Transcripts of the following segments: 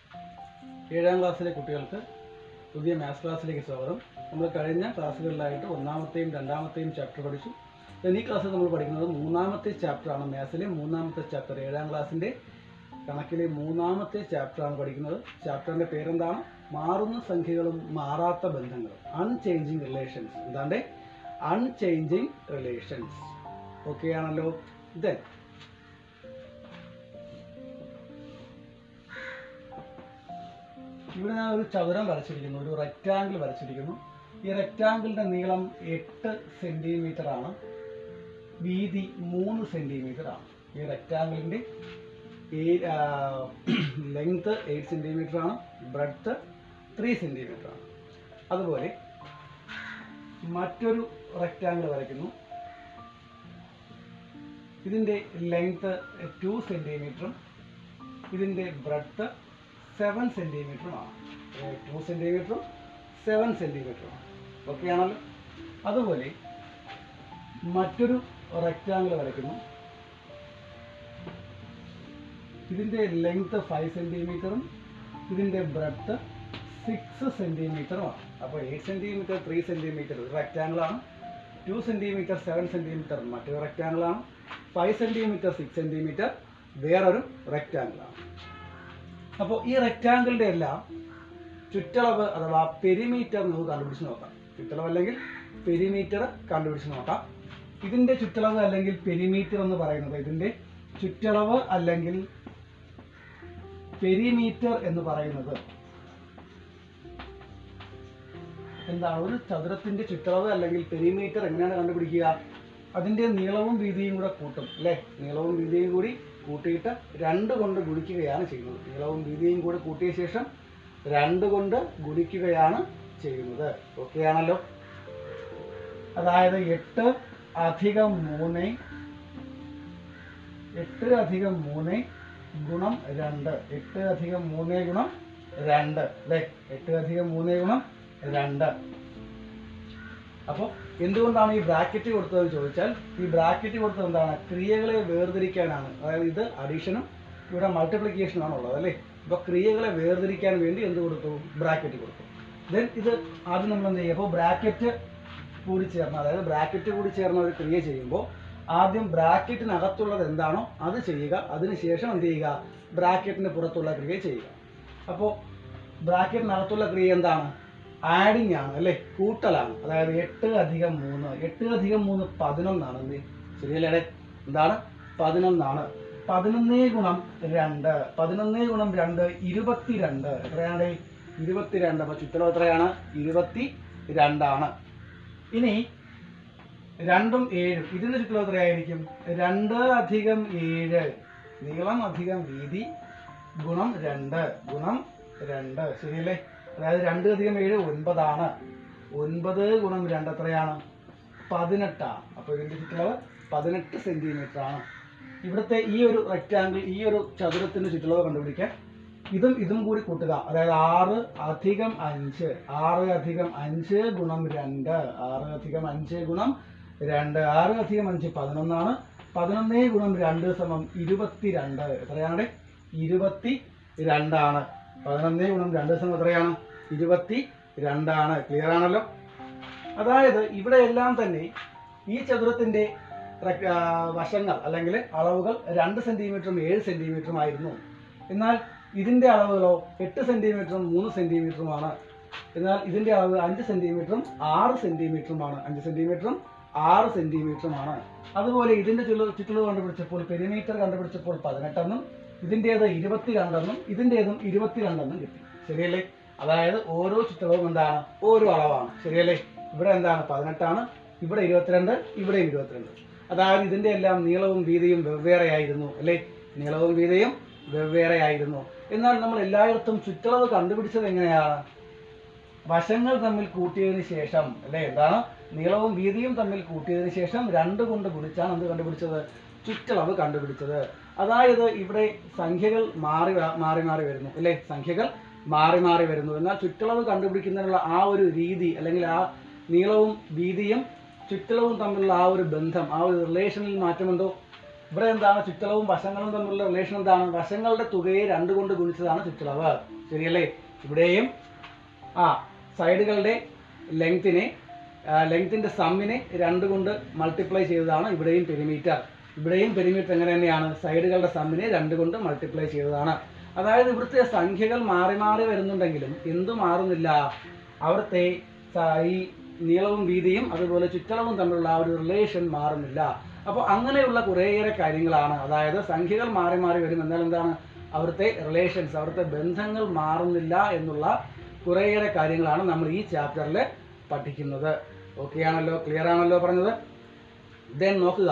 ഏഴാം ക്ലാസ്സിലെ കുട്ടികൾക്ക് പുതിയ മാത്സ് ക്ലാസ്സിലേക്ക് സ്വാഗതം. നമ്മൾ കഴിഞ്ഞ ക്ലാസ്സുകളിലായിട്ട് ഒന്നാമത്തെയും രണ്ടാമത്തെയും ചാപ്റ്റർ പഠിച്ചു. ഈ ക്ലാസ്സിൽ നമ്മൾ പഠിക്കുന്നത് മൂന്നാമത്തെ ചാപ്റ്ററാണ്. മാത്സിലെ മൂന്നാമത്തെ ചാപ്റ്റർ, ഏഴാം ക്ലാസ്സിൻ്റെ കണക്കിലെ മൂന്നാമത്തെ ചാപ്റ്ററാണ് പഠിക്കുന്നത്. ചാപ്റ്ററിൻ്റെ പേരെന്താണ്? മാറുന്ന സംഖ്യകളും മാറാത്ത ബന്ധങ്ങളും, അൺചേഞ്ചിങ് റിലേഷൻസ്. എന്താണ്ട് അൺചേഞ്ചിങ് റിലേഷൻസ്. ഓക്കെ ആണല്ലോ? ദെൻ ഇവിടെ ഞാൻ ഒരു ചതുരം വരച്ചിരിക്കുന്നു, ഒരു റെക്റ്റാങ്കിൾ വരച്ചിരിക്കുന്നു. ഈ റെക്റ്റാങ്കിളിന്റെ നീളം 8 സെന്റിമീറ്റർ ആണ്, വീതി 3 സെന്റിമീറ്റർ ആണ്. ഈ റെക്റ്റാങ്കിളിന്റെ ലെങ്ത് 8 സെന്റിമീറ്റർ ആണ്, ബ്രെഡ്ത്ത് 3 സെന്റിമീറ്റർ ആണ്. അതുപോലെ മറ്റൊരു റെക്റ്റാങ്കിൾ വരയ്ക്കുന്നു. ഇതിന്റെ ലെങ്ത് 2 സെന്റിമീറ്ററും ഇതിന്റെ ബ്രെഡ്ത്ത് 7 സെന്റിമീറ്ററുമാണ്. 2 സെന്റിമീറ്ററും 7 സെന്റിമീറ്ററുമാണ്. ഓക്കെ ആണല്ലോ? അതുപോലെ മറ്റൊരു റെക്റ്റാങ്കിൾ വരയ്ക്കുന്നു. ഇതിന്റെ ലെങ്ത് 5 സെന്റിമീറ്ററും ഇതിന്റെ ബ്രെഡ്ത്ത് 6 സെന്റിമീറ്ററുമാണ്. അപ്പോൾ 8 സെന്റിമീറ്റർ 3 സെന്റിമീറ്റർ ഒരു റെക്റ്റാങ്കിളാണ്. 2 സെന്റിമീറ്റർ 7 സെന്റിമീറ്റർ മറ്റൊരു റെക്റ്റാങ്കിളാണ്. 5 സെന്റിമീറ്റർ 6 സെന്റിമീറ്റർ വേറൊരു റെക്റ്റാങ്കിളാണ്. അപ്പോൾ ഈ റെക്റ്റാങ്കിളിൻ്റെ എല്ലാം ചുറ്റളവ് അഥവാ പെരിമീറ്റർ നമുക്ക് കണ്ടുപിടിച്ച് നോക്കാം. ചുറ്റളവ് അല്ലെങ്കിൽ പെരിമീറ്റർ കണ്ടുപിടിച്ച് നോക്കാം. ഇതിൻ്റെ ചുറ്റളവ് അല്ലെങ്കിൽ പെരിമീറ്റർ എന്ന് പറയുന്നത്, ഇതിൻ്റെ ചുറ്റളവ് അല്ലെങ്കിൽ പെരിമീറ്റർ എന്ന് പറയുന്നത് എന്താണ്? ഒരു ചതുരത്തിന്റെ ചുറ്റളവ് അല്ലെങ്കിൽ പെരിമീറ്റർ എങ്ങനെയാണ് കണ്ടുപിടിക്കുക? അതിൻ്റെ നീളവും വീതിയും കൂടെ കൂട്ടും അല്ലേ? നീളവും വീതിയും കൂടി കൂട്ടിയിട്ട് 2 കൊണ്ട് ഗുണിക്കുകയാണ് ചെയ്യുന്നത്. നീളവും വീതിയും കൂടെ കൂട്ടിയ ശേഷം 2 കൊണ്ട് ഗുണിക്കുകയാണ് ചെയ്യുന്നത്. ഓക്കെ ആണല്ലോ? അതായത് 8 അധികം 3 ഗുണം 2. 8 അധികം 3 ഗുണം 2 അല്ലേ? 8 അധികം 3 ഗുണം 2. അപ്പോൾ എന്തുകൊണ്ടാണ് ഈ ബ്രാക്കറ്റ് കൊടുത്തതെന്ന് ചോദിച്ചാൽ, ഈ ബ്രാക്കറ്റ് കൊടുത്തത് എന്താണ്? ക്രിയകളെ വേർതിരിക്കാനാണ്. അതായത് ഇത് അഡീഷനും ഇവിടെ മൾട്ടിപ്ലിക്കേഷനാണ് ഉള്ളത് അല്ലേ? അപ്പോൾ ക്രിയകളെ വേർതിരിക്കാൻ വേണ്ടി എന്ത് കൊടുത്തു? ബ്രാക്കറ്റ് കൊടുത്തു. ദെൻ ഇത് ആദ്യം നമ്മൾ എന്ത് ചെയ്യുക? അപ്പോൾ ബ്രാക്കറ്റ് കൂടി ചേർന്ന്, അതായത് ബ്രാക്കറ്റ് കൂടി ചേർന്ന ഒരു ക്രിയ ചെയ്യുമ്പോൾ ആദ്യം ബ്രാക്കറ്റിനകത്തുള്ളത് എന്താണോ അത് ചെയ്യുക. അതിനുശേഷം എന്ത് ചെയ്യുക? ബ്രാക്കറ്റിന് പുറത്തുള്ള ക്രിയ ചെയ്യുക. അപ്പോൾ ബ്രാക്കറ്റിനകത്തുള്ള ക്രിയ എന്താണ്? ആഡിങ് ആണ് അല്ലേ? കൂട്ടലാണ്. അതായത് 8 അധികം 3 8 അധികം 3 11 ആണ്. എന്ത് ശരിയല്ലേ? എന്താണ്? 11 ആണ്. 11 ഗുണം 2 11 ഗുണം 2 22. എത്രയാണ്? 22. അപ്പോൾ ചുറ്റളവ് എത്രയാണ്? 22 ആണ്. ഇനി 2ഉം 7ഉം ഇതിൻ്റെ ചുറ്റളവ് എത്രയായിരിക്കും? 2 അധികം 7 നീളം അധികം വീതി ഗുണം 2 ഗുണം 2. ശരിയല്ലേ? അതായത് 2 അധികം 7 9 ആണ്. 9 ഗുണം 2 എത്രയാണ്? 18 ആണ്. അപ്പോൾ ഇതിൻ്റെ ചുറ്റളവ് 18 സെന്റിമീറ്റർ ആണ്. ഇവിടുത്തെ ഈ ഒരു റെക്റ്റാങ്കിൾ, ഈ ഒരു ചതുരത്തിന്റെ ചുറ്റളവ് കണ്ടുപിടിക്കാൻ ഇതും കൂടി കൂട്ടുക. അതായത് 6 അധികം 5 6 അധികം 5 ഗുണം 2 6 അധികം 5 ഗുണം 2 6 അധികം 5 11 ആണ്. 11 ഗുണം 2 സമം 22. എത്രയാണ്? 22 ആണ്. 11 ഗുണം 2 സമം എത്രയാണ്? 22 ആണ്. ക്ലിയർ ആണല്ലോ? അതായത് ഇവിടെ എല്ലാം തന്നെ ഈ ചതുരത്തിന്റെ വശങ്ങൾ അല്ലെങ്കിൽ അളവുകൾ 2 സെന്റിമീറ്ററും 7 സെന്റിമീറ്ററും ആയിരുന്നു. എന്നാൽ ഇതിന്റെ അളവുകളോ 8 സെന്റിമീറ്ററും 3 സെന്റിമീറ്ററുമാണ്. എന്നാൽ ഇതിന്റെ അളവ് 5 സെന്റിമീറ്ററും 6 സെന്റിമീറ്ററുമാണ്. 5 സെന്റിമീറ്ററും 6 സെന്റിമീറ്ററുമാണ്. അതുപോലെ ഇതിന്റെ ചുറ്റളവ് കണ്ടുപിടിച്ചപ്പോൾ, പെരിമീറ്റർ കണ്ടുപിടിച്ചപ്പോൾ 18 എന്നും ഇതിൻ്റേത് 22 എന്നും ഇതിൻ്റേതും 22 എന്നും കിട്ടി. ശരിയല്ലേ? അതായത് ഓരോ ചുറ്റളവും എന്താണ്? ഓരോ അളവാണ്. ശരിയല്ലേ? ഇവിടെ എന്താണ്? 18 ആണ്. ഇവിടെ 22, ഇവിടെ 22. അതായത് ഇതിൻ്റെ എല്ലാം നീളവും വീതിയും വെവ്വേറെ ആയിരുന്നു അല്ലേ? നീളവും വീതിയും വെവ്വേറെ ആയിരുന്നു. എന്നാൽ നമ്മൾ എല്ലായിടത്തും ചുറ്റളവ് കണ്ടുപിടിച്ചത് എങ്ങനെയാണ്? വശങ്ങൾ തമ്മിൽ കൂട്ടിയതിന് ശേഷം അല്ലേ? എന്താണ്? നീളവും വീതിയും തമ്മിൽ കൂട്ടിയതിന് ശേഷം 2 കൊണ്ട് ഗുണിച്ചാണ് എന്ത് കണ്ടുപിടിച്ചത്? ചുറ്റളവ് കണ്ടുപിടിച്ചത്. അതായത് ഇവിടെ സംഖ്യകൾ മാറി വരുന്നു അല്ലേ? സംഖ്യകൾ മാറി വരുന്നു. എന്നാൽ ചുറ്റളവ് കണ്ടുപിടിക്കുന്നതിനുള്ള ആ ഒരു രീതി അല്ലെങ്കിൽ ആ നീളവും വീതിയും ചുറ്റളവും തമ്മിലുള്ള ആ ഒരു ബന്ധം, ആ ഒരു റിലേഷനിൽ മാറ്റമുണ്ടോ? ഇവിടെ എന്താണ് ചുറ്റളവും വശങ്ങളും തമ്മിലുള്ള റിലേഷൻ എന്താണ്? വശങ്ങളുടെ തുകയെ 2 കൊണ്ട് ഗുണിച്ചതാണ് ചുറ്റളവ്. ശരിയല്ലേ? ഇവിടെയും സൈഡുകളുടെ ലെങ്തിന്റെ സമ്മിനെ 2 കൊണ്ട് മൾട്ടിപ്ലൈ ചെയ്തതാണ് ഇവിടെയും പെരിമീറ്റർ. ഇവിടെയും പെരിമീറ്റർ എങ്ങനെ തന്നെയാണ്? സൈഡുകളുടെ സമ്മിനെ 2 കൊണ്ട് മൾട്ടിപ്ലൈ ചെയ്തതാണ്. അതായത് ഇവിടുത്തെ സംഖ്യകൾ മാറി മാറി വരുന്നുണ്ടെങ്കിലും എന്തു മാറുന്നില്ല? അവിടുത്തെ ഈ നീളവും വീതിയും അതുപോലെ ചുറ്റളവും തമ്മിലുള്ള ആ ഒരു റിലേഷൻ മാറുന്നില്ല. അപ്പോൾ അങ്ങനെയുള്ള കുറേയേറെ കാര്യങ്ങളാണ്, അതായത് സംഖ്യകൾ മാറി മാറി വരും, എന്നാൽ എന്താണ് അവിടുത്തെ റിലേഷൻസ്, അവിടുത്തെ ബന്ധങ്ങൾ മാറുന്നില്ല എന്നുള്ള കുറേയേറെ കാര്യങ്ങളാണ് നമ്മൾ ഈ ചാപ്റ്ററിൽ പഠിക്കുന്നത്. ഓക്കെ ആണല്ലോ? ക്ലിയർ ആണല്ലോ പറഞ്ഞത്? ദെൻ നോക്കുക,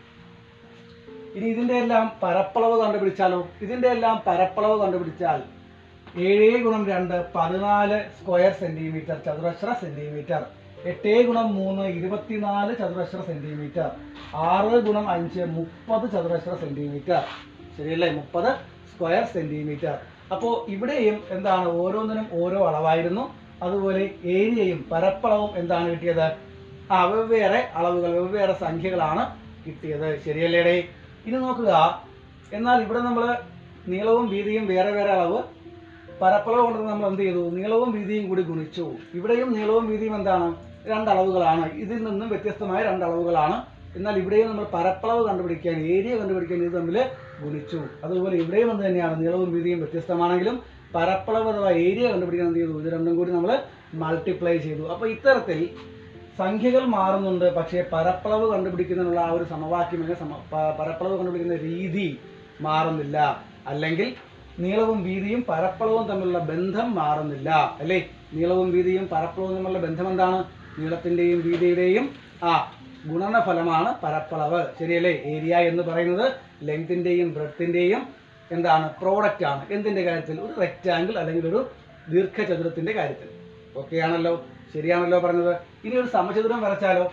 ഇനി ഇതിൻ്റെ എല്ലാം പരപ്പളവ് കണ്ടുപിടിച്ചാലോ? ഇതിൻ്റെ എല്ലാം പരപ്പളവ് കണ്ടുപിടിച്ചാൽ 7 × 2 14 സ്ക്വയർ സെന്റിമീറ്റർ ചതുരശ്ര സെന്റിമീറ്റർ, 8 × 3 24 ചതുരശ്ര സെന്റിമീറ്റർ, 6 × 5 30 ചതുരശ്ര സെന്റിമീറ്റർ. ശരിയല്ലേ? 30 സ്ക്വയർ സെന്റിമീറ്റർ. അപ്പോൾ ഇവിടെയും എന്താണ്? ഓരോന്നിനും ഓരോ അളവായിരുന്നു. അതുപോലെ ഏരിയയും പരപ്പളവും എന്താണ് കിട്ടിയത്? വെവ്വേറെ അളവുകൾ, വെവ്വേറെ സംഖ്യകളാണ് കിട്ടിയത്. ശരിയല്ലേടേ? ഇനി നോക്കുക, എന്നാൽ ഇവിടെ നമ്മൾ നീളവും വീതിയും വേറെ വേറെ അളവ്, പരപ്പളവ് കൊണ്ട് നമ്മൾ എന്ത് ചെയ്തു? നീളവും വീതിയും കൂടി ഗുണിച്ചു. ഇവിടെയും നീളവും വീതിയും എന്താണ്? 2 അളവുകളാണ്. ഇതിൽ നിന്നും വ്യത്യസ്തമായ 2 അളവുകളാണ്. എന്നാൽ ഇവിടെയും നമ്മൾ പരപ്പളവ് കണ്ടുപിടിക്കാൻ, ഏരിയ കണ്ടുപിടിക്കാൻ ഇത് തമ്മിൽ ഗുണിച്ചു. അതുപോലെ ഇവിടെയും എന്ത് തന്നെയാണ്? നീളവും വീതിയും വ്യത്യസ്തമാണെങ്കിലും പരപ്പളവ് അഥവാ ഏരിയ കണ്ടുപിടിക്കാൻ എന്ത് ചെയ്തു? ഇത് രണ്ടും കൂടി നമ്മൾ മൾട്ടിപ്ലൈ ചെയ്തു. അപ്പോൾ ഇത്തരത്തിൽ സംഖ്യകൾ മാറുന്നുണ്ട്, പക്ഷേ പരപ്പളവ് കണ്ടുപിടിക്കുന്നതിനുള്ള ആ ഒരു സമവാക്യം, പരപ്പളവ് കണ്ടുപിടിക്കുന്ന രീതി മാറുന്നില്ല. അല്ലെങ്കിൽ നീളവും വീതിയും പരപ്പളവും തമ്മിലുള്ള ബന്ധം മാറുന്നില്ല. അല്ലേ? നീളവും വീതിയും പരപ്പളവും തമ്മിലുള്ള ബന്ധം എന്താണ്? നീളത്തിന്റെയും വീതിയുടെയും ഗുണനഫലമാണ് പരപ്പളവ്. ശരിയല്ലേ? ഏരിയ എന്ന് പറയുന്നത് ലെങ്തിന്റെയും ബ്രെഡ്ത്തിന്റെയും എന്താണ്? പ്രോഡക്റ്റ് ആണ്. എന്തിന്റെ കാര്യത്തിൽ? ഒരു റെക്റ്റാങ്കിൾ അല്ലെങ്കിൽ ഒരു ദീർഘചതുരത്തിന്റെ കാര്യത്തിൽ. ഓക്കെ ആണല്ലോ? ശരിയാണല്ലോ പറഞ്ഞത്? ഇനി ഒരു സമചതുരം വരച്ചാലോ?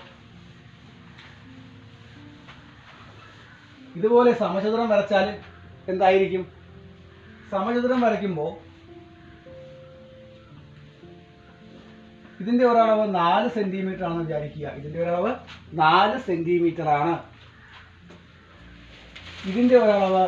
ഇതുപോലെ സമചതുരം വരച്ചാൽ എന്തായിരിക്കും? സമചതുരം വരയ്ക്കുമ്പോൾ ഇതിന്റെ ഒരളവ് 4 സെന്റിമീറ്റർ ആണെന്ന് വിചാരിക്കുക. ഇതിന്റെ ഒരളവ് 4 സെന്റിമീറ്റർ ആണ്. ഇതിന്റെ ഒരളവ്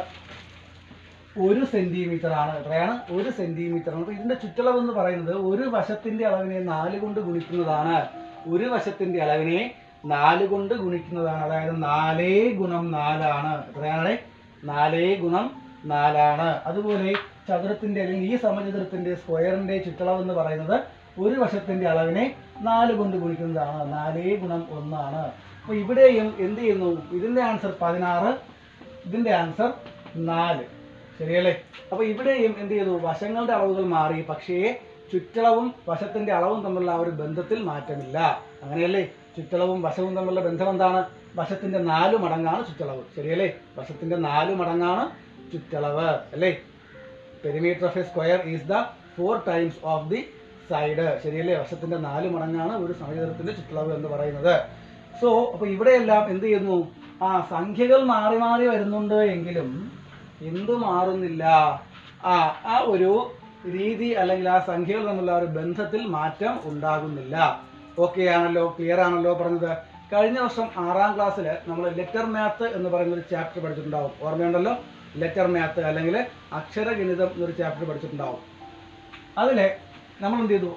1 സെന്റിമീറ്റർ ആണ്. എത്രയാണ്? 1 സെന്റിമീറ്റർ ആണ്. അപ്പോൾ ഇതിന്റെ ചുറ്റളവ് എന്ന് പറയുന്നത് ഒരു വശത്തിന്റെ അളവിനെ 4 കൊണ്ട് ഗുണിക്കുന്നതാണ്. ഒരു വശത്തിന്റെ അളവിനെ 4 കൊണ്ട് ഗുണിക്കുന്നതാണ്. അതായത് 4 × 4 ആണ്. എത്രയാണ്? 4 × 4 ആണ്. അതുപോലെ ചതുരത്തിന്റെ അല്ലെങ്കിൽ ഈ സമചതുരത്തിന്റെ സ്ക്വയറിന്റെ ചുറ്റളവ് എന്ന് പറയുന്നത് ഒരു വശത്തിന്റെ അളവിനെ 4 കൊണ്ട് ഗുണിക്കുന്നതാണ്. 4 × 1 ആണ്. അപ്പോൾ ഇവിടെയും എന്ത് ചെയ്യുന്നു? ഇതിന്റെ ആൻസർ 16, ഇതിന്റെ ആൻസർ 4. ശരിയല്ലേ? അപ്പോൾ ഇവിടെയും എന്ത് ചെയ്തു? വശങ്ങളുടെ അളവുകൾ മാറി, പക്ഷേ ചുറ്റളവും വശത്തിന്റെ അളവും തമ്മിലുള്ള ആ ഒരു ബന്ധത്തിൽ മാറ്റമില്ല. അങ്ങനെയല്ലേ? ചുറ്റളവും വശവും തമ്മിലുള്ള ബന്ധം എന്താണ്? വശത്തിന്റെ 4 മടങ്ങാണ് ചുറ്റളവ്. ശരിയല്ലേ? വശത്തിന്റെ 4 മടങ്ങാണ് ചുറ്റളവ്. അല്ലേ? Perimeter of a square is the 4 times of the side. ശരിയല്ലേ? വശത്തിന്റെ 4 മടങ്ങാണ് ഒരു സമചതുരത്തിന്റെ ചുറ്റളവ് എന്ന് പറയുന്നത്. സോ അപ്പോൾ ഇവിടെയെല്ലാം എന്ത് ചെയ്യുന്നു? സംഖ്യകൾ മാറി മാറി വരുന്നുണ്ട് എങ്കിലും എന്ത് മാറുന്നില്ല? ആ ഒരു രീതി അല്ലെങ്കിൽ ആ സംഖ്യകൾ തമ്മിലുള്ള ഒരു ബന്ധത്തിൽ മാറ്റം ഉണ്ടാകുന്നില്ല. ഓക്കെ ആണല്ലോ? ക്ലിയർ ആണല്ലോ പറഞ്ഞത്? കഴിഞ്ഞ വർഷം 6ാം ക്ലാസ്സിൽ നമ്മൾ ലെറ്റർ മാത്ത് എന്ന് പറയുന്ന ഒരു ചാപ്റ്റർ പഠിച്ചിട്ടുണ്ടാവും. ഓർമ്മയുണ്ടല്ലോ? ലെറ്റർ മാത്ത് അല്ലെങ്കിൽ അക്ഷരഗണിതം എന്നൊരു ചാപ്റ്റർ പഠിച്ചിട്ടുണ്ടാവും. അതിൽ നമ്മൾ എന്ത് ചെയ്തു?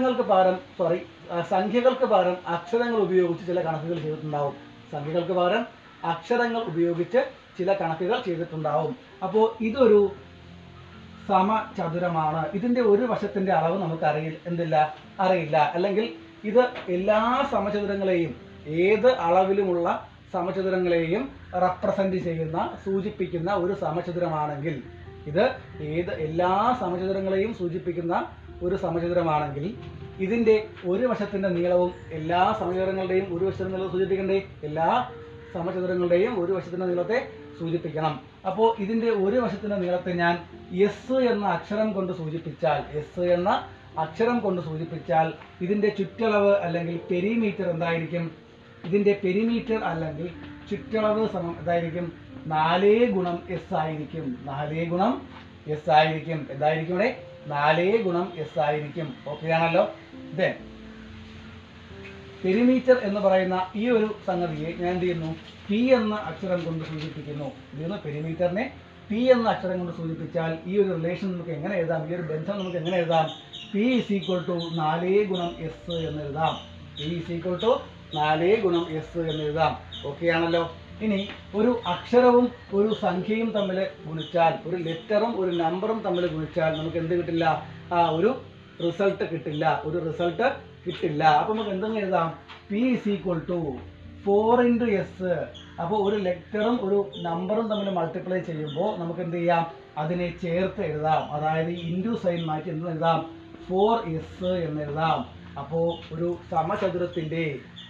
സംഖ്യകൾക്ക് പകരം അക്ഷരങ്ങൾ ഉപയോഗിച്ച് ചില കണക്കുകൾ ചെയ്തിട്ടുണ്ടാവും. സംഖ്യകൾക്ക് പകരം അക്ഷരങ്ങൾ ഉപയോഗിച്ച് ചില കണക്കുകൾ ചെയ്തിട്ടുണ്ടാവും. അപ്പോൾ ഇതൊരു സമചതുരമാണ്. ഇതിന്റെ ഒരു വശത്തിന്റെ അളവ് നമുക്ക് അറിയില്ല. അല്ലെങ്കിൽ ഇത് എല്ലാ സമചതുരങ്ങളെയും, ഏത് അളവിലുമുള്ള സമചതുരങ്ങളെയും റെപ്രസെന്റ് ചെയ്യുന്ന, സൂചിപ്പിക്കുന്ന ഒരു സമചതുരമാണെങ്കിൽ, ഇത് എല്ലാ സമചതുരങ്ങളെയും സൂചിപ്പിക്കുന്ന ഒരു സമചതുരമാണെങ്കിൽ ഇതിന്റെ ഒരു വശത്തിന്റെ നീളവും എല്ലാ സമചതുരങ്ങളുടെയും ഒരു വശത്തിന്റെ നീളം സൂചിപ്പിക്കണ്ടേ? എല്ലാ സമചതുരങ്ങളുടെയും ഒരു വശത്തിന്റെ നീളത്തെ സൂചിപ്പിക്കണം. അപ്പോൾ ഇതിന്റെ ഒരു വശത്തിന്റെ നീളത്തെ ഞാൻ എസ് എന്ന അക്ഷരം കൊണ്ട് സൂചിപ്പിച്ചാൽ ഇതിന്റെ ചുറ്റളവ് അല്ലെങ്കിൽ പെരിമീറ്റർ എന്തായിരിക്കും? ഇതിന്റെ പെരിമീറ്റർ അല്ലെങ്കിൽ ചുറ്റളവ് സമം എന്തായിരിക്കും? 4 × S ആയിരിക്കും. 4 × S ആയിരിക്കും. എന്തായിരിക്കും ഇവിടെ? 4 × S ആയിരിക്കും. ഓക്കെ ആണല്ലോ? പെരിമീറ്റർ എന്ന് പറയുന്ന ഈ ഒരു സംഗതിയെ ഞാൻ എന്ത് ചെയ്യുന്നു, പി എന്ന അക്ഷരം കൊണ്ട് സൂചിപ്പിക്കുന്നു. ഇതിന് പെരിമീറ്ററിനെ പി എന്ന അക്ഷരം കൊണ്ട് സൂചിപ്പിച്ചാൽ ഈ ഒരു റിലേഷൻ നമുക്ക് എങ്ങനെ എഴുതാം, ഈ ഒരു ബന്ധം നമുക്ക് എങ്ങനെ എഴുതാം? P is equal to 4 × s എന്ന് എഴുതാം. P is equal to 4 × s എന്ന് എഴുതാം. ഓക്കെ ആണല്ലോ. ഇനി ഒരു അക്ഷരവും ഒരു സംഖ്യയും തമ്മിൽ ഗുണിച്ചാൽ, ഒരു ലെറ്ററും ഒരു നമ്പറും തമ്മിൽ ഗുണിച്ചാൽ നമുക്ക് എന്ത് കിട്ടില്ല? ഒരു റിസൾട്ട് കിട്ടില്ല, ഒരു റിസൾട്ട് കിട്ടില്ല. അപ്പോൾ നമുക്ക് എന്തെന്ന് എഴുതാം? P is equal to 4 × s. അപ്പോൾ ഒരു ലെറ്ററും ഒരു നമ്പറും തമ്മിൽ മൾട്ടിപ്ലൈ ചെയ്യുമ്പോൾ നമുക്ക് എന്ത് ചെയ്യാം? അതിനെ ചേർത്ത് എഴുതാം. അതായത് ഇൻറ്റു സൈൻ മാറ്റി എന്ത് എഴുതാം? 4s എന്ന് എഴുതാം. അപ്പോൾ ഒരു സമചതുരത്തിൻ്റെ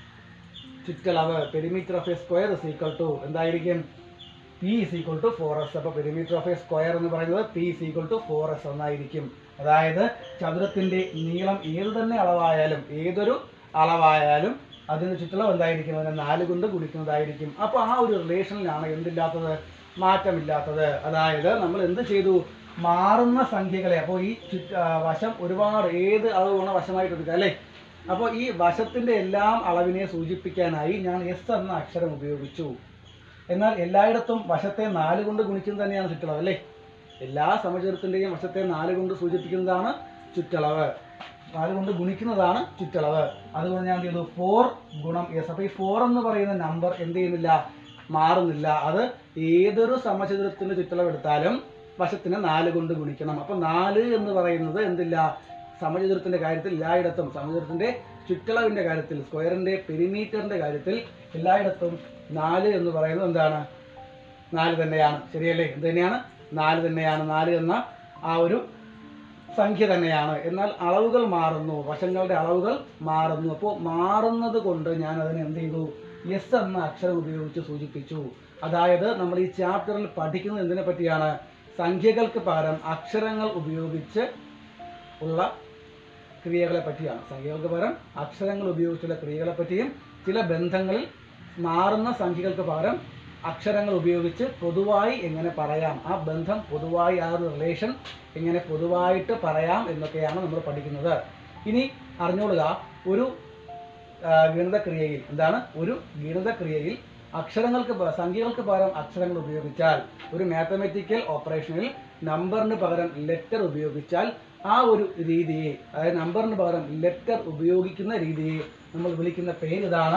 ചുറ്റളവ് perimeter of a square is equal to എന്തായിരിക്കും? P is equal to 4s. അപ്പോൾ പെരിമീറ്റർ ഓഫ് എ സ്ക്വയർ എന്ന് പറയുന്നത് P is equal to 4s എന്നായിരിക്കും. അതായത് ചതുരത്തിൻ്റെ നീളം ഏത് തന്നെ അളവായാലും, ഏതൊരു അളവായാലും അതിന് ചുറ്റളവ് എന്തായിരിക്കും? അതിനെ 4 കൊണ്ട് ഗുണിക്കുന്നതായിരിക്കും. അപ്പോൾ ആ ഒരു റിലേഷനിലാണ് എന്തില്ലാത്തത്? മാറ്റമില്ലാത്തത്. അതായത് നമ്മൾ എന്ത് ചെയ്തു? മാറുന്ന സംഖ്യകളെ, അപ്പോൾ ഈ വശം ഒരുപാട് ഏത് അളവ് വേണം വശമായിട്ട് എടുക്കുക അല്ലേ? അപ്പോൾ ഈ വശത്തിൻ്റെ എല്ലാം അളവിനെ സൂചിപ്പിക്കാനായി ഞാൻ എസ് എന്ന അക്ഷരം ഉപയോഗിച്ചു. എന്നാൽ എല്ലായിടത്തും വശത്തെ 4 കൊണ്ട് ഗുണിക്കുന്നത് തന്നെയാണ് ചുറ്റളവ് അല്ലേ? എല്ലാ സമചതുരത്തിൻ്റെയും വശത്തെ 4 കൊണ്ട് സൂചിപ്പിക്കുന്നതാണ് ചുറ്റളവ്, 4 കൊണ്ട് ഗുണിക്കുന്നതാണ് ചുറ്റളവ്. അതുകൊണ്ട് ഞാൻ എന്ത് ചെയ്തു? 4 × s. അപ്പോൾ ഈ 4 എന്ന് പറയുന്ന നമ്പർ എന്ത് ചെയ്യുന്നില്ല? മാറുന്നില്ല. അത് ഏതൊരു സമചതുരത്തിൻ്റെ ചുറ്റളവ് എടുത്താലും വശത്തിന് 4 കൊണ്ട് ഗുണിക്കണം. അപ്പോൾ 4 എന്ന് പറയുന്നത് എന്തില്ല? സമചതുരത്തിൻ്റെ കാര്യത്തിൽ എല്ലായിടത്തും, സമചതുരത്തിൻ്റെ ചുറ്റളവിൻ്റെ കാര്യത്തിൽ, സ്ക്വയറിൻ്റെ പെരിമീറ്ററിൻ്റെ കാര്യത്തിൽ എല്ലായിടത്തും 4 എന്ന് പറയുന്നത് എന്താണ്? 4 തന്നെയാണ്. ശരിയല്ലേ? എന്ത് തന്നെയാണ്? 4 തന്നെയാണ്. 4 എന്ന ആ ഒരു സംഖ്യ തന്നെയാണ്. എന്നാൽ അളവുകൾ മാറുന്നു, വശങ്ങളുടെ അളവുകൾ മാറുന്നു. അപ്പോൾ മാറുന്നത് കൊണ്ട് ഞാൻ അതിനെ എന്ത് ചെയ്തു? എസ് എന്ന അക്ഷരം ഉപയോഗിച്ച് സൂചിപ്പിച്ചു. അതായത് നമ്മൾ ഈ ചാപ്റ്ററിൽ പഠിക്കുന്നത് എന്തിനെ പറ്റിയാണ്? സംഖ്യകൾക്ക് പകരം അക്ഷരങ്ങൾ ഉപയോഗിച്ച് ഉള്ള ക്രിയകളെ പറ്റിയാണ്. സംഖ്യകൾക്ക് പകരം അക്ഷരങ്ങൾ ഉപയോഗിച്ചുള്ള ക്രിയകളെ പറ്റിയും ചില ബന്ധങ്ങളിൽ മാറുന്ന സംഖ്യകൾക്ക് പകരം അക്ഷരങ്ങൾ ഉപയോഗിച്ച് പൊതുവായി എങ്ങനെ പറയാം, ആ ബന്ധം പൊതുവായി, ആ ഒരു റിലേഷൻ എങ്ങനെ പൊതുവായിട്ട് പറയാം എന്നൊക്കെയാണ് നമ്മൾ പഠിക്കുന്നത്. ഇനി അറിഞ്ഞോളുക, ഒരു ഗണിതക്രിയയിൽ എന്താണ്? ഒരു ഗണിതക്രിയയിൽ സംഖ്യകൾക്ക് പകരം അക്ഷരങ്ങൾ ഉപയോഗിച്ചാൽ, ഒരു മാത്തമാറ്റിക്കൽ ഓപ്പറേഷനിൽ നമ്പറിന് പകരം ലെറ്റർ ഉപയോഗിച്ചാൽ ആ ഒരു രീതിയെ, അതായത് നമ്പറിന് പകരം ലെറ്റർ ഉപയോഗിക്കുന്ന രീതിയെ നമ്മൾ വിളിക്കുന്ന പേര് ഇതാണ്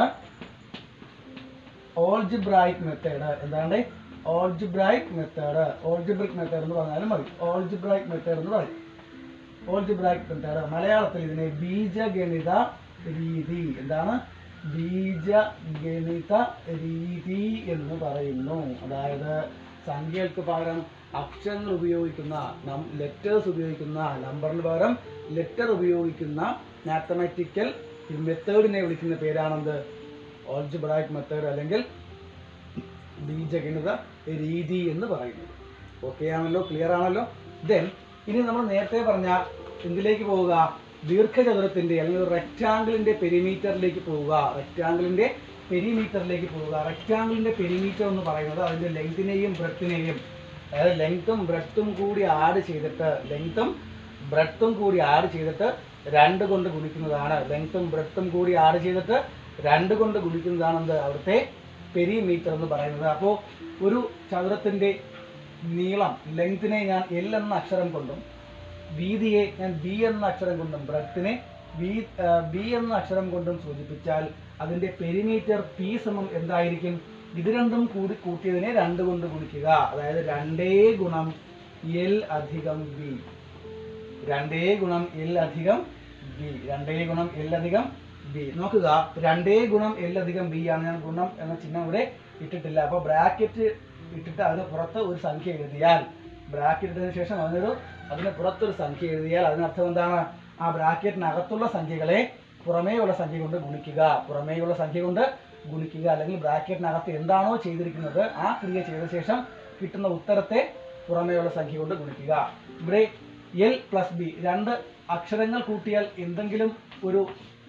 ഓൾജിബ്രായിക് മെത്തേഡ്. എന്താണ്? Algebraic method. ഓൾജിബ്രിക് മെത്തേഡ് എന്ന് പറഞ്ഞാലും മതി. ഓൾജിബ്രായിക് മെത്തേഡ് എന്ന് പറയും. ഓൾജിബ്രായിക് മെത്തേഡ്, മലയാളത്തിൽ ഇതിനെ ബീജഗണിത രീതി, എന്താണ്? ബീജഗണിത രീതി എന്ന് പറയുന്നു. അതായത് സംഖ്യകൾക്ക് പകരം അക്ഷരങ്ങൾ ഉപയോഗിക്കുന്ന, ലെറ്റേഴ്സ് ഉപയോഗിക്കുന്ന, നമ്പറിന് പകരം ലെറ്റർ ഉപയോഗിക്കുന്ന മാത്തമാറ്റിക്കൽ മെത്തേഡിനെ വിളിക്കുന്ന പേരാണെന്ത്? ഓൾജിബ്രായിക് മെത്തേഡ് അല്ലെങ്കിൽ ബീജഗണിത രീതി എന്ന് പറയുന്നത്. ഓക്കെ ആണല്ലോ? ക്ലിയർ ആണല്ലോ? ദെൻ ഇനി നമ്മൾ നേരത്തെ പറഞ്ഞ എന്തിലേക്ക് പോവുക? ദീർഘചതുരത്തിൻ്റെ അല്ലെങ്കിൽ റെക്റ്റാങ്കിളിൻ്റെ പെരിമീറ്ററിലേക്ക് പോവുക. റെക്റ്റാങ്കിളിൻ്റെ പെരിമീറ്ററിലേക്ക് പോവുക. റെക്റ്റാങ്കിളിൻ്റെ പെരിമീറ്റർ എന്ന് പറയുന്നത് അതിൻ്റെ ലെങ്തിനെയും ബ്രെഡ്ത്തിനെയും, അതായത് ലെങ്ത്തും ബ്രെഡ്ത്തും കൂടി ആഡ് ചെയ്തിട്ട്, ലെങ്ത്തും ബ്രെഡ്ത്തും കൂടി ആഡ് ചെയ്തിട്ട് 2 കൊണ്ട് ഗുണിക്കുന്നതാണ്. ലെങ്ത്തും ബ്രെഡ്ത്തും കൂടി ആഡ് ചെയ്തിട്ട് 2 കൊണ്ട് ഗുണിക്കുന്നതാണ് എന്ത്? അവിടുത്തെ പെരിമീറ്റർ എന്ന് പറയുന്നത്. അപ്പോൾ ഒരു ചതുരത്തിൻ്റെ നീളം, ലെങ്തിനെ ഞാൻ എൽ എന്ന അക്ഷരം കൊണ്ടും വീതിയെ ഞാൻ ബി എന്ന അക്ഷരം കൊണ്ടും ബ്രെഡ്ത്തിനെ ബി എന്ന അക്ഷരം കൊണ്ടും സൂചിപ്പിച്ചാൽ അതിൻ്റെ പെരിമീറ്റർ പി സമം എന്തായിരിക്കും? ഇത് രണ്ടും കൂടി കൂട്ടിയതിനെ 2 കൊണ്ട് ഗുണിക്കുക. അതായത് 2 × L + B. 2 × L + B. 2 × L + B. നോക്കുക, 2 × L + B ആണ്. ഞാൻ ഗുണം എന്ന ചിഹ്നം ഇവിടെ ഇട്ടിട്ടില്ല. അപ്പോൾ ബ്രാക്കറ്റ് ഇട്ടിട്ട് അതിന് പുറത്ത് ഒരു സംഖ്യ എഴുതിയാൽ, ബ്രാക്കറ്റ് ഇട്ടതിന് ശേഷം അതിന് പുറത്തൊരു സംഖ്യ എഴുതിയാൽ അതിനർത്ഥം എന്താണ്? ആ ബ്രാക്കറ്റിനകത്തുള്ള സംഖ്യകളെ പുറമേയുള്ള സംഖ്യ കൊണ്ട് ഗുണിക്കുക. പുറമേയുള്ള സംഖ്യ കൊണ്ട് ഗുണിക്കുക, അല്ലെങ്കിൽ ബ്രാക്കറ്റിനകത്ത് എന്താണോ ചെയ്തിരിക്കുന്നത് ആ ക്രിയ ചെയ്ത ശേഷം കിട്ടുന്ന ഉത്തരത്തെ പുറമേയുള്ള സംഖ്യ കൊണ്ട് ഗുണിക്കുക. ഇവിടെ L + B 2 അക്ഷരങ്ങൾ കൂട്ടിയാൽ എന്തെങ്കിലും ഒരു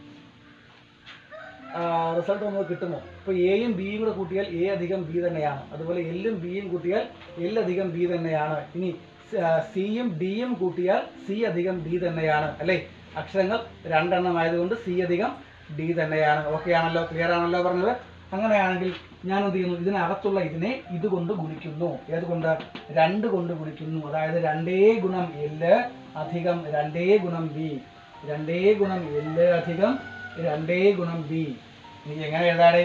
റിസൾട്ട് നമുക്ക് കിട്ടുമോ? ഇപ്പോൾ എയും ബിയും കൂടെ കൂട്ടിയാൽ A + B തന്നെയാണ്. അതുപോലെ എല്ലും ബിയും കൂട്ടിയാൽ L + B തന്നെയാണ്. ഇനി സിയും ഡിയും കൂട്ടിയാൽ C + D തന്നെയാണ് അല്ലേ? അക്ഷരങ്ങൾ 2 എണ്ണം ആയതുകൊണ്ട് C + ഡി തന്നെയാണ്. ഓക്കെ ആണല്ലോ, ക്ലിയർ ആണല്ലോ പറഞ്ഞത്. അങ്ങനെയാണെങ്കിൽ ഞാൻ എന്ത് ചെയ്യുന്നു, ഇതിനകത്തുള്ള ഇതിനെ ഇതുകൊണ്ട് ഗുണിക്കുന്നു. ഏതുകൊണ്ട്? 2 കൊണ്ട് ഗുണിക്കുന്നു. അതായത് 2 ഗുണം എൽ അധികം 2 ഗുണം ബി, 2 ഗുണം എൽ അധികം 2 ഗുണം ബി. ഇനി എങ്ങനെ എഴുതാടേ?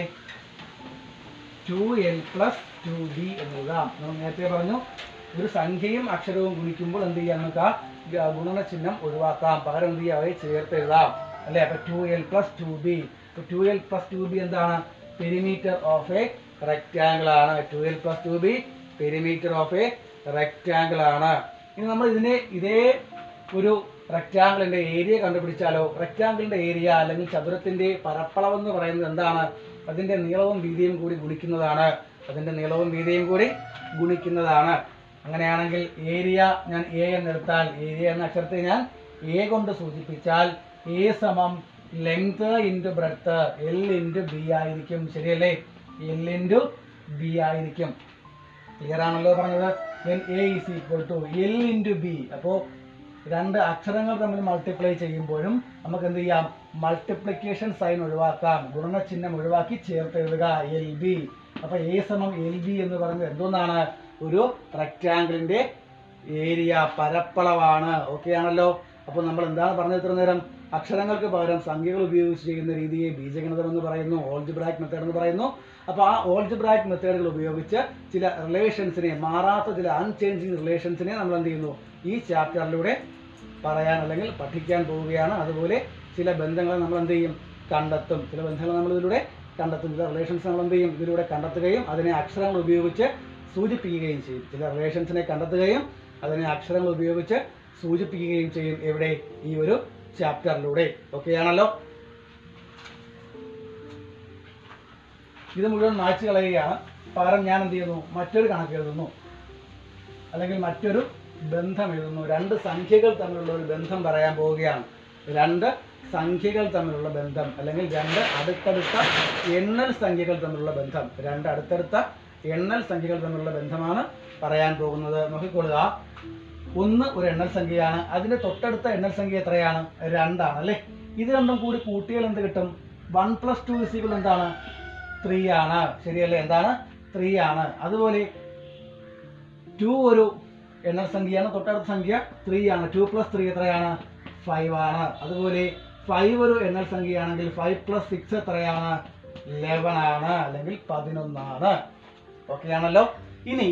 2l പ്ലസ് 2b എന്ന് എഴുതാം. നമ്മൾ നേരത്തെ പറഞ്ഞു ഒരു സംഖ്യയും അക്ഷരവും ഗുണിക്കുമ്പോൾ എന്ത് ചെയ്യാം, നമുക്ക് ആ ഗുണന ചിഹ്നം ഒഴിവാക്കാം. പകരം എന്ത് ചെയ്യാം, അവയെ ചേർത്ത് എഴുതാം അല്ലേ. അപ്പൊ 2l plus 2b. 2l plus 2b എന്താണ്? പെരിമീറ്റർ ഓഫ് എ റെക്റ്റാങ്കിൾ ആണ്. 2l plus 2b perimeter of a rectangle ആണ്. ഇനി നമ്മൾ ഇതിനെ ഇതേ ഒരു റെക്റ്റാങ്കിളിന്റെ ഏരിയ കണ്ടുപിടിച്ചാലോ? റെക്റ്റാങ്കിളിന്റെ ഏരിയ അല്ലെങ്കിൽ ചതുരത്തിന്റെ പരപ്പളവ് എന്ന് പറയുന്നത് എന്താണ്? അതിന്റെ നീളവും വീതിയും കൂടി ഗുണിക്കുന്നതാണ്. അതിന്റെ നീളവും വീതിയും കൂടി ഗുണിക്കുന്നതാണ്. അങ്ങനെയാണെങ്കിൽ ഏരിയ ഞാൻ എ എന്നെടുത്താൽ, ഏരിയ എന്ന അക്ഷരത്തെ ഞാൻ എ കൊണ്ട് സൂചിപ്പിച്ചാൽ എ സമം length into breadth L into B ആയിരിക്കും. ശരിയല്ലേ? എൽ ഇൻറ്റു ബി ആയിരിക്കും. ക്ലിയർ ആണല്ലോ പറഞ്ഞത്. then a is equal to l into B. അപ്പോൾ 2 അക്ഷരങ്ങൾ തമ്മിൽ മൾട്ടിപ്ലൈ ചെയ്യുമ്പോഴും നമുക്ക് എന്ത് ചെയ്യാം? മൾട്ടിപ്ലിക്കേഷൻ സൈൻ ഒഴിവാക്കാം. ഗുണന ചിഹ്നം ഒഴിവാക്കി ചേർത്ത് എഴുതുക എൽ ബി. അപ്പൊ എ സമം എൽ ബി എന്ന് പറയുന്നത് എന്തോന്നാണ്? ഒരു റെക്റ്റാങ്കിളിന്റെ ഏരിയ, പരപ്പളവാണ്. ഓക്കെ ആണല്ലോ. അപ്പോൾ നമ്മൾ എന്താണ് പറഞ്ഞത് ഇത്ര നേരം? അക്ഷരങ്ങൾക്ക് പകരം സംഖ്യകൾ ഉപയോഗിച്ച് ചെയ്യുന്ന രീതിയെ ബീജഗണിതം എന്ന് പറയുന്നു, ഓൾജിബ്രായിക് മെത്തേഡ് എന്ന് പറയുന്നു. അപ്പോൾ ആ ഓൾജിബ്രായിക് മെത്തേഡുകൾ ഉപയോഗിച്ച് ചില റിലേഷൻസിനെ, മാറാത്ത ചില അൺചേഞ്ചിങ് റിലേഷൻസിനെ നമ്മൾ എന്ത് ചെയ്യുന്നു, ഈ ചാപ്റ്ററിലൂടെ പറയാൻ അല്ലെങ്കിൽ പഠിക്കാൻ പോവുകയാണ്. അതുപോലെ ചില ബന്ധങ്ങൾ നമ്മൾ എന്ത് ചെയ്യും? കണ്ടെത്തും. ചില ബന്ധങ്ങൾ നമ്മൾ ഇതിലൂടെ കണ്ടെത്തും. ചില റിലേഷൻസ് നമ്മൾ എന്ത് ചെയ്യും? ഇതിലൂടെ കണ്ടെത്തുകയും അതിനെ അക്ഷരങ്ങൾ ഉപയോഗിച്ച് സൂചിപ്പിക്കുകയും ചെയ്യും. ചില റിലേഷൻസിനെ കണ്ടെത്തുകയും അതിനെ അക്ഷരങ്ങൾ ഉപയോഗിച്ച് സൂചിപ്പിക്കുകയും ചെയ്യും. എവിടെ? ഈ ഒരു ചാപ്റ്ററിലൂടെ. ഓക്കെ ആണല്ലോ. ഇത് മുഴുവൻ മായ്ച്ചു കളയുകയാണ്. പകരം ഞാൻ എന്ത് ചെയ്യുന്നു? മറ്റൊരു കണക്ക് എഴുതുന്നു, അല്ലെങ്കിൽ മറ്റൊരു ബന്ധം എഴുതുന്നു. 2 സംഖ്യകൾ തമ്മിലുള്ള ഒരു ബന്ധം പറയാൻ പോവുകയാണ്. 2 സംഖ്യകൾ തമ്മിലുള്ള ബന്ധം, അല്ലെങ്കിൽ 2 അടുത്തടുത്ത എണ്ണൽ സംഖ്യകൾ തമ്മിലുള്ള ബന്ധം. 2 അടുത്തടുത്ത എണ്ണൽ സംഖ്യകൾ തമ്മിലുള്ള ബന്ധമാണ് പറയാൻ പോകുന്നത്. നോക്കിക്കൊള്ളുക. 1 ഒരു എണ്ണൽ സംഖ്യയാണ്. അതിന്റെ തൊട്ടടുത്ത എണ്ണൽ സംഖ്യ എത്രയാണ്? 2 ആണ് അല്ലേ. ഇത് രണ്ടും കൂടി കൂട്ടിയാൽ എന്ത് കിട്ടും? 1 + 2 എന്താണ്? 3 ആണ്. ശരിയല്ലേ? എന്താണ്? 3 ആണ്. അതുപോലെ 2 ഒരു എണ്ണൽ സംഖ്യയാണ്. തൊട്ടടുത്ത സംഖ്യ 3 ആണ്. 2 + 3 എത്രയാണ്? 5 ആണ്. അതുപോലെ 5 ഒരു എണ്ണൽ സംഖ്യയാണെങ്കിൽ 5 + 6 എത്രയാണ്? 11 ആണ്, അല്ലെങ്കിൽ 11 ആണ്. ഓക്കെ ആണല്ലോ. ഇനി